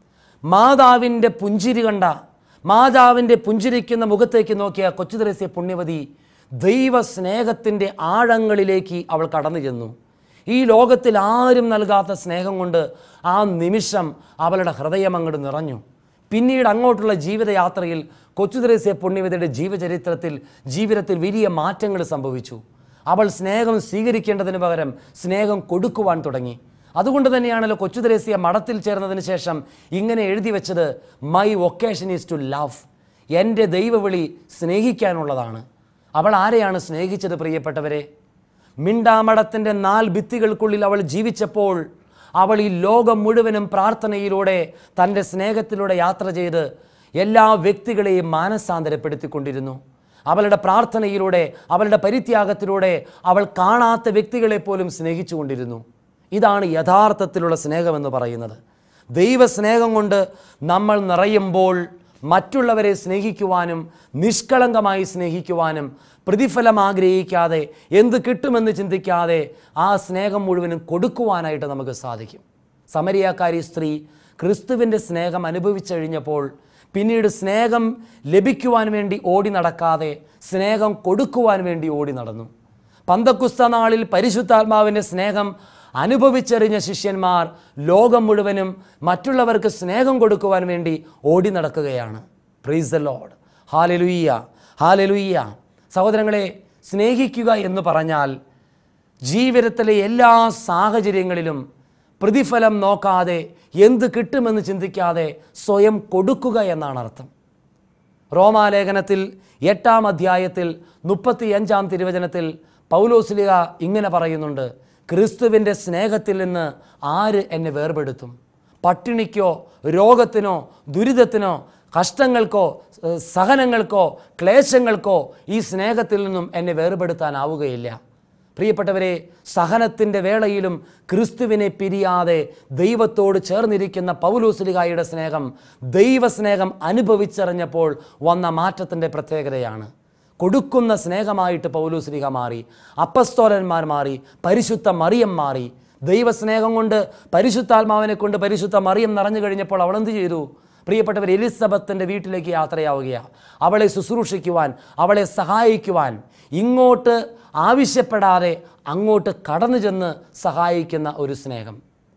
മാതാവിൻ്റെ പുഞ്ചിരി കണ്ട, മാതാവിൻ്റെ പുഞ്ചിരിക്കുന്ന മുഖത്തേക്ക് നോക്കിയ കൊച്ചുത്രേസ്യ പുണ്യവതി ദൈവസ്നേഹത്തിൻ്റെ ആഴങ്ങളിലേക്ക് അവൾ കടന്നു ചെന്നു. ഈ ലോകത്തിൽ ആരും നൽകാത്ത സ്നേഹം കൊണ്ട് ആ നിമിഷം അവളുടെ ഹൃദയം അങ്ങോട്ട് നിറഞ്ഞു. പിന്നീട് അങ്ങോട്ടുള്ള ജീവിതയാത്രയിൽ കൊച്ചുത്രേസ്യ പുണ്യവതിയുടെ ജീവചരിത്രത്തിൽ ജീവിതത്തിൽ വലിയ മാറ്റങ്ങൾ സംഭവിച്ചു. അവൾ സ്നേഹം സ്വീകരിക്കേണ്ടതിന് പകരം സ്നേഹം കൊടുക്കുവാൻ തുടങ്ങി. അതുകൊണ്ട് തന്നെയാണല്ലോ കൊച്ചുത്രേസ്യ മഠത്തിൽ ചേർന്നതിന് ശേഷം ഇങ്ങനെ എഴുതി വെച്ചത്, my vocation is to love. എൻ്റെ ദൈവവിളി സ്നേഹിക്കാനുള്ളതാണ്. അവൾ ആരെയാണ് സ്നേഹിച്ചത് പ്രിയപ്പെട്ടവരെ? മിണ്ടാമഠത്തിൻ്റെ നാല് ഭിത്തികൾക്കുള്ളിൽ അവൾ ജീവിച്ചപ്പോൾ അവൾ ഈ ലോകം മുഴുവനും പ്രാർത്ഥനയിലൂടെ തൻ്റെ സ്നേഹത്തിലൂടെ യാത്ര ചെയ്ത് എല്ലാ വ്യക്തികളെയും മാനസാന്തരപ്പെടുത്തിക്കൊണ്ടിരുന്നു. അവളുടെ പ്രാർത്ഥനയിലൂടെ, അവളുടെ പരിത്യാഗത്തിലൂടെ അവൾ കാണാത്ത വ്യക്തികളെ പോലും സ്നേഹിച്ചുകൊണ്ടിരുന്നു. ഇതാണ് യഥാർത്ഥത്തിലുള്ള സ്നേഹമെന്ന് പറയുന്നത്. ദൈവസ്നേഹം കൊണ്ട് നമ്മൾ നിറയുമ്പോൾ മറ്റുള്ളവരെ സ്നേഹിക്കുവാനും നിഷ്കളങ്കമായി സ്നേഹിക്കുവാനും പ്രതിഫലം ആഗ്രഹിക്കാതെ എന്ത് കിട്ടുമെന്ന് ചിന്തിക്കാതെ ആ സ്നേഹം മുഴുവനും കൊടുക്കുവാനായിട്ട് നമുക്ക് സാധിക്കും. സമരിയാക്കാരി സ്ത്രീ ക്രിസ്തുവിൻ്റെ സ്നേഹം അനുഭവിച്ചഴിഞ്ഞപ്പോൾ പിന്നീട് സ്നേഹം ലഭിക്കുവാൻ വേണ്ടി ഓടി നടക്കാതെ സ്നേഹം കൊടുക്കുവാൻ വേണ്ടി ഓടി നടന്നു. പന്തക്കുസ്ത നാളിൽ പരിശുദ്ധാത്മാവിൻ്റെ സ്നേഹം അനുഭവിച്ചറിഞ്ഞ ശിഷ്യന്മാർ ലോകം മുഴുവനും മറ്റുള്ളവർക്ക് സ്നേഹം കൊടുക്കുവാൻ വേണ്ടി ഓടി നടക്കുകയാണ്. Praise the lord, hallelujah, hallelujah. സഹോദരങ്ങളെ, സ്നേഹിക്കുക എന്ന് പറഞ്ഞാൽ ജീവിതത്തിലെ എല്ലാ സാഹചര്യങ്ങളിലും പ്രതിഫലം നോക്കാതെ എന്ത് കിട്ടുമെന്ന് ചിന്തിക്കാതെ സ്വയം കൊടുക്കുക എന്നാണ് അർത്ഥം. റോമാലേഖനത്തിൽ എട്ടാം അധ്യായത്തിൽ മുപ്പത്തി അഞ്ചാം തിരുവചനത്തിൽ പൗലോസ്ലീഹ ഇങ്ങനെ പറയുന്നുണ്ട്, ക്രിസ്തുവിൻ്റെ സ്നേഹത്തിൽ നിന്ന് ആര് എന്നെ വേർപെടുത്തും? പട്ടിണിക്കോ രോഗത്തിനോ ദുരിതത്തിനോ കഷ്ടങ്ങൾക്കോ സഹനങ്ങൾക്കോ ക്ലേശങ്ങൾക്കോ ഈ സ്നേഹത്തിൽ നിന്നും എന്നെ വേർപെടുത്താനാവുകയില്ല. പ്രിയപ്പെട്ടവരെ, സഹനത്തിൻ്റെ വേളയിലും ക്രിസ്തുവിനെ പിരിയാതെ ദൈവത്തോട് ചേർന്നിരിക്കുന്ന പൗലോസ്ലീഹായുടെ സ്നേഹം ദൈവസ്നേഹം അനുഭവിച്ചറിഞ്ഞപ്പോൾ വന്ന മാറ്റത്തിൻ്റെ പ്രത്യേകതയാണ്. കൊടുക്കുന്ന സ്നേഹമായിട്ട് പൗലോസ്ലീഹ മാറി, അപ്പസ്തോലന്മാർ മാറി, പരിശുദ്ധ മറിയം മാറി. ദൈവസ്നേഹം കൊണ്ട് പരിശുദ്ധാത്മാവിനെ കൊണ്ട് പരിശുദ്ധ മറിയം നിറഞ്ഞു കഴിഞ്ഞപ്പോൾ അവൾ എന്ത് ചെയ്തു? പ്രിയപ്പെട്ടവർ, എലിസബത്തിൻ്റെ വീട്ടിലേക്ക് യാത്രയാവുകയാണ്. അവളെ ശുശ്രൂഷിക്കുവാൻ, അവളെ സഹായിക്കുവാൻ, ഇങ്ങോട്ട് ആവശ്യപ്പെടാതെ അങ്ങോട്ട് കടന്നു ചെന്ന് സഹായിക്കുന്ന ഒരു സ്നേഹം.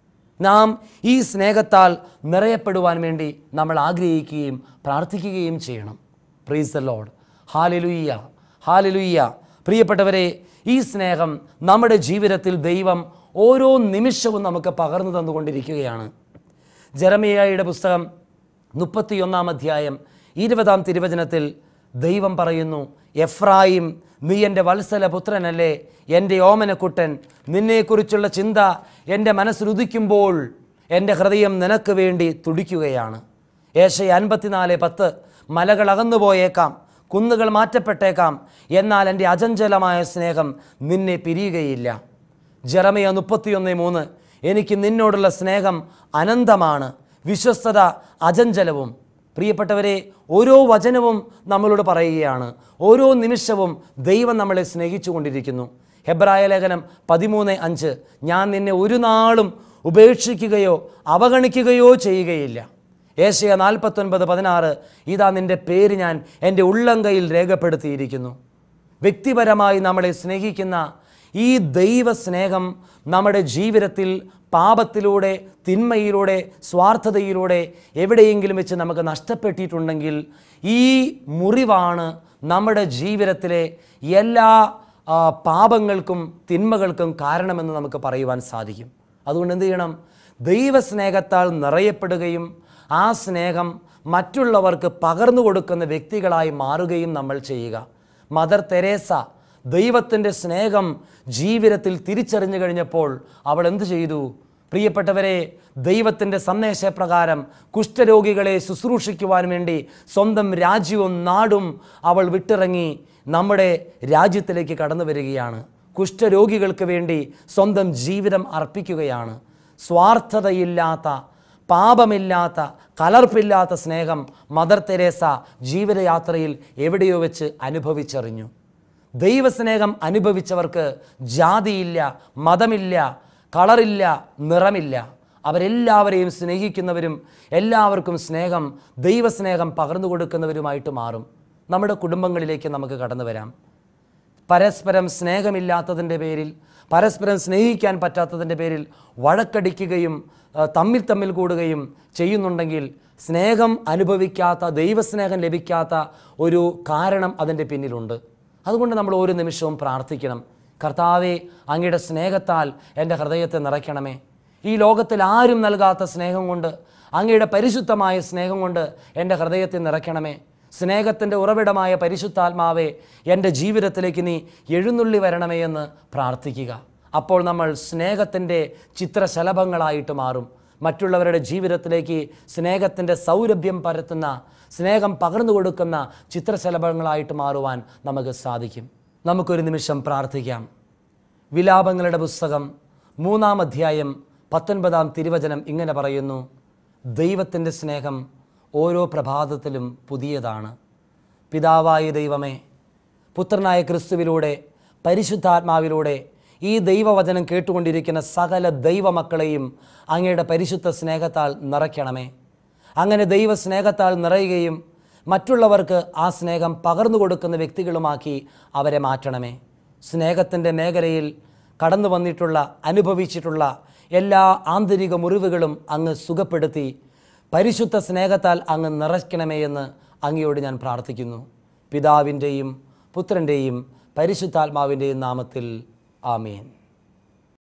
നാം ഈ സ്നേഹത്താൽ നിറയപ്പെടുവാൻ വേണ്ടി നമ്മൾ ആഗ്രഹിക്കുകയും പ്രാർത്ഥിക്കുകയും ചെയ്യണം. Praise the lord. Hallelujah, hallelujah. പ്രിയപ്പെട്ടവരെ, ഈ സ്നേഹം നമ്മുടെ ജീവിതത്തിൽ ദൈവം ഓരോ നിമിഷവും നമുക്ക് പകർന്നു തന്നുകൊണ്ടിരിക്കുകയാണ്. ജെറമിയായുടെ പുസ്തകം മുപ്പത്തിയൊന്നാം അധ്യായം ഇരുപതാം തിരുവചനത്തിൽ ദൈവം പറയുന്നു, എഫ്രായിം, നീ എൻ്റെ വത്സല പുത്രനല്ലേ, എൻ്റെ ഓമനക്കുട്ടൻ. നിന്നെക്കുറിച്ചുള്ള ചിന്ത എൻ്റെ മനസ്സിലുദിക്കുമ്പോൾ എൻ്റെ ഹൃദയം നിനക്ക് വേണ്ടി തുടിക്കുകയാണ്. ഏശയ്യ അൻപത്തിനാല് പത്ത്, മലകൾ അകന്നുപോയേക്കാം, കുന്നുകൾ മാറ്റപ്പെട്ടേക്കാം, എന്നാൽ എൻ്റെ അചഞ്ചലമായ സ്നേഹം നിന്നെ പിരിയുകയില്ല. ജെറമിയ മുപ്പത്തിയൊന്ന് മൂന്ന്, എനിക്ക് നിന്നോടുള്ള സ്നേഹം അനന്തമാണ്, വിശ്വസ്തത അചഞ്ചലവും. പ്രിയപ്പെട്ടവരെ, ഓരോ വചനവും നമ്മളോട് പറയുകയാണ്. ഓരോ നിമിഷവും ദൈവം നമ്മളെ സ്നേഹിച്ചു കൊണ്ടിരിക്കുന്നു. ഹെബ്രായ ലേഖനം പതിമൂന്ന് അഞ്ച്, ഞാൻ നിന്നെ ഒരു നാളും ഉപേക്ഷിക്കുകയോ അവഗണിക്കുകയോ ചെയ്യുകയില്ല. ഏശയ്യ നാൽപ്പത്തൊൻപത് പതിനാറ്, ഇതാ നിൻ്റെ പേര് ഞാൻ എൻ്റെ ഉള്ളംകൈയിൽ രേഖപ്പെടുത്തിയിരിക്കുന്നു. വ്യക്തിപരമായി നമ്മളെ സ്നേഹിക്കുന്ന ഈ ദൈവസ്നേഹം നമ്മുടെ ജീവിതത്തിൽ പാപത്തിലൂടെ, തിന്മയിലൂടെ, സ്വാർത്ഥതയിലൂടെ എവിടെയെങ്കിലും വെച്ച് നമുക്ക് നഷ്ടപ്പെട്ടിട്ടുണ്ടെങ്കിൽ ഈ മുറിവാണ് നമ്മുടെ ജീവിതത്തിലെ എല്ലാ പാപങ്ങൾക്കും തിന്മകൾക്കും കാരണമെന്ന് നമുക്ക് പറയുവാൻ സാധിക്കും. അതുകൊണ്ട് എന്ത് ചെയ്യണം? ദൈവസ്നേഹത്താൽ നിറയപ്പെടുകയും ആ സ്നേഹം മറ്റുള്ളവർക്ക് പകർന്നു കൊടുക്കുന്ന വ്യക്തികളായി മാറുകയും നമ്മൾ ചെയ്യുക. മദർ തെരേസ ദൈവത്തിൻ്റെ സ്നേഹം ജീവിതത്തിൽ തിരിച്ചറിഞ്ഞു കഴിഞ്ഞപ്പോൾ അവൾ എന്തു ചെയ്തു? പ്രിയപ്പെട്ടവരെ, ദൈവത്തിൻ്റെ സന്ദേശപ്രകാരം കുഷ്ഠരോഗികളെ ശുശ്രൂഷിക്കുവാൻ വേണ്ടി സ്വന്തം രാജ്യവും നാടും അവൾ വിട്ടിറങ്ങി നമ്മുടെ രാജ്യത്തിലേക്ക് കടന്നു വരികയാണ്. കുഷ്ഠരോഗികൾക്ക് വേണ്ടി സ്വന്തം ജീവിതം അർപ്പിക്കുകയാണ്. സ്വാർത്ഥതയില്ലാത്ത, പാപമില്ലാത്ത, കലർപ്പില്ലാത്ത സ്നേഹം മദർ തെരേസ ജീവിതയാത്രയിൽ എവിടെയോ വെച്ച് അനുഭവിച്ചറിഞ്ഞു. ദൈവസ്നേഹം അനുഭവിച്ചവർക്ക് ജാതിയില്ല, മതമില്ല, കളറില്ല, നിറമില്ല. അവരെല്ലാവരെയും സ്നേഹിക്കുന്നവരും എല്ലാവർക്കും സ്നേഹം, ദൈവസ്നേഹം പകർന്നു കൊടുക്കുന്നവരുമായിട്ട് മാറും. നമ്മുടെ കുടുംബങ്ങളിലേക്ക് നമുക്ക് കടന്നു വരാം. പരസ്പരം സ്നേഹമില്ലാത്തതിൻ്റെ പേരിൽ, പരസ്പരം സ്നേഹിക്കാൻ പറ്റാത്തതിൻ്റെ പേരിൽ വഴക്കടിക്കുകയും തമ്മിൽ തമ്മിൽ കൂടുകയും ചെയ്യുന്നുണ്ടെങ്കിൽ സ്നേഹം അനുഭവിക്കാത്ത, ദൈവസ്നേഹം ലഭിക്കാത്ത ഒരു കാരണം അതിൻ്റെ പിന്നിലുണ്ട്. അതുകൊണ്ട് നമ്മൾ ഓരോ നിമിഷവും പ്രാർത്ഥിക്കണം, കർത്താവേ, അങ്ങയുടെ സ്നേഹത്താൽ എൻ്റെ ഹൃദയത്തെ നിറയ്ക്കണമേ. ഈ ലോകത്തിൽ ആരും നൽകാത്ത സ്നേഹം കൊണ്ട്, അങ്ങയുടെ പരിശുദ്ധമായ സ്നേഹം കൊണ്ട് എൻ്റെ ഹൃദയത്തെ നിറയ്ക്കണമേ. സ്നേഹത്തിൻ്റെ ഉറവിടമായ പരിശുദ്ധാത്മാവേ, എൻ്റെ ജീവിതത്തിലേക്ക് നീ എഴുന്നള്ളി വരണമേ എന്ന് പ്രാർത്ഥിക്കുക. അപ്പോൾ നമ്മൾ സ്നേഹത്തിൻ്റെ ചിത്രശലഭങ്ങളായിട്ട് മാറും. മറ്റുള്ളവരുടെ ജീവിതത്തിലേക്ക് സ്നേഹത്തിൻ്റെ സൗരഭ്യം പരത്തുന്ന, സ്നേഹം പകർന്നു കൊടുക്കുന്ന ചിത്രശലഭങ്ങളായിട്ട് മാറുവാൻ നമുക്ക് സാധിക്കും. നമുക്കൊരു നിമിഷം പ്രാർത്ഥിക്കാം. വിലാപങ്ങളുടെ പുസ്തകം മൂന്നാം അധ്യായം പത്തൊൻപതാം തിരുവചനം ഇങ്ങനെ പറയുന്നു, ദൈവത്തിൻ്റെ സ്നേഹം ഓരോ പ്രഭാതത്തിലും പുതിയതാണ്. പിതാവായ ദൈവമേ, പുത്രനായ ക്രിസ്തുവിലൂടെ, പരിശുദ്ധാത്മാവിലൂടെ ഈ ദൈവവചനം കേട്ടുകൊണ്ടിരിക്കുന്ന സകല ദൈവമക്കളെയും അങ്ങയുടെ പരിശുദ്ധ സ്നേഹത്താൽ നിറയ്ക്കണമേ. അങ്ങനെ ദൈവസ്നേഹത്താൽ നിറയുകയും മറ്റുള്ളവർക്ക് ആ സ്നേഹം പകർന്നു കൊടുക്കുന്ന വ്യക്തികളുമാക്കി അവരെ മാറ്റണമേ. സ്നേഹത്തിൻ്റെ മേഖലയിൽ കടന്നു വന്നിട്ടുള്ള, അനുഭവിച്ചിട്ടുള്ള എല്ലാ ആന്തരിക മുറിവുകളും അങ്ങ് സുഖപ്പെടുത്തി പരിശുദ്ധ സ്നേഹത്താൽ അങ്ങ് നിറയ്ക്കണമേ എന്ന് അങ്ങയോട് ഞാൻ പ്രാർത്ഥിക്കുന്നു. പിതാവിൻ്റെയും പുത്രൻ്റെയും പരിശുദ്ധാത്മാവിൻ്റെയും നാമത്തിൽ ആമേൻ.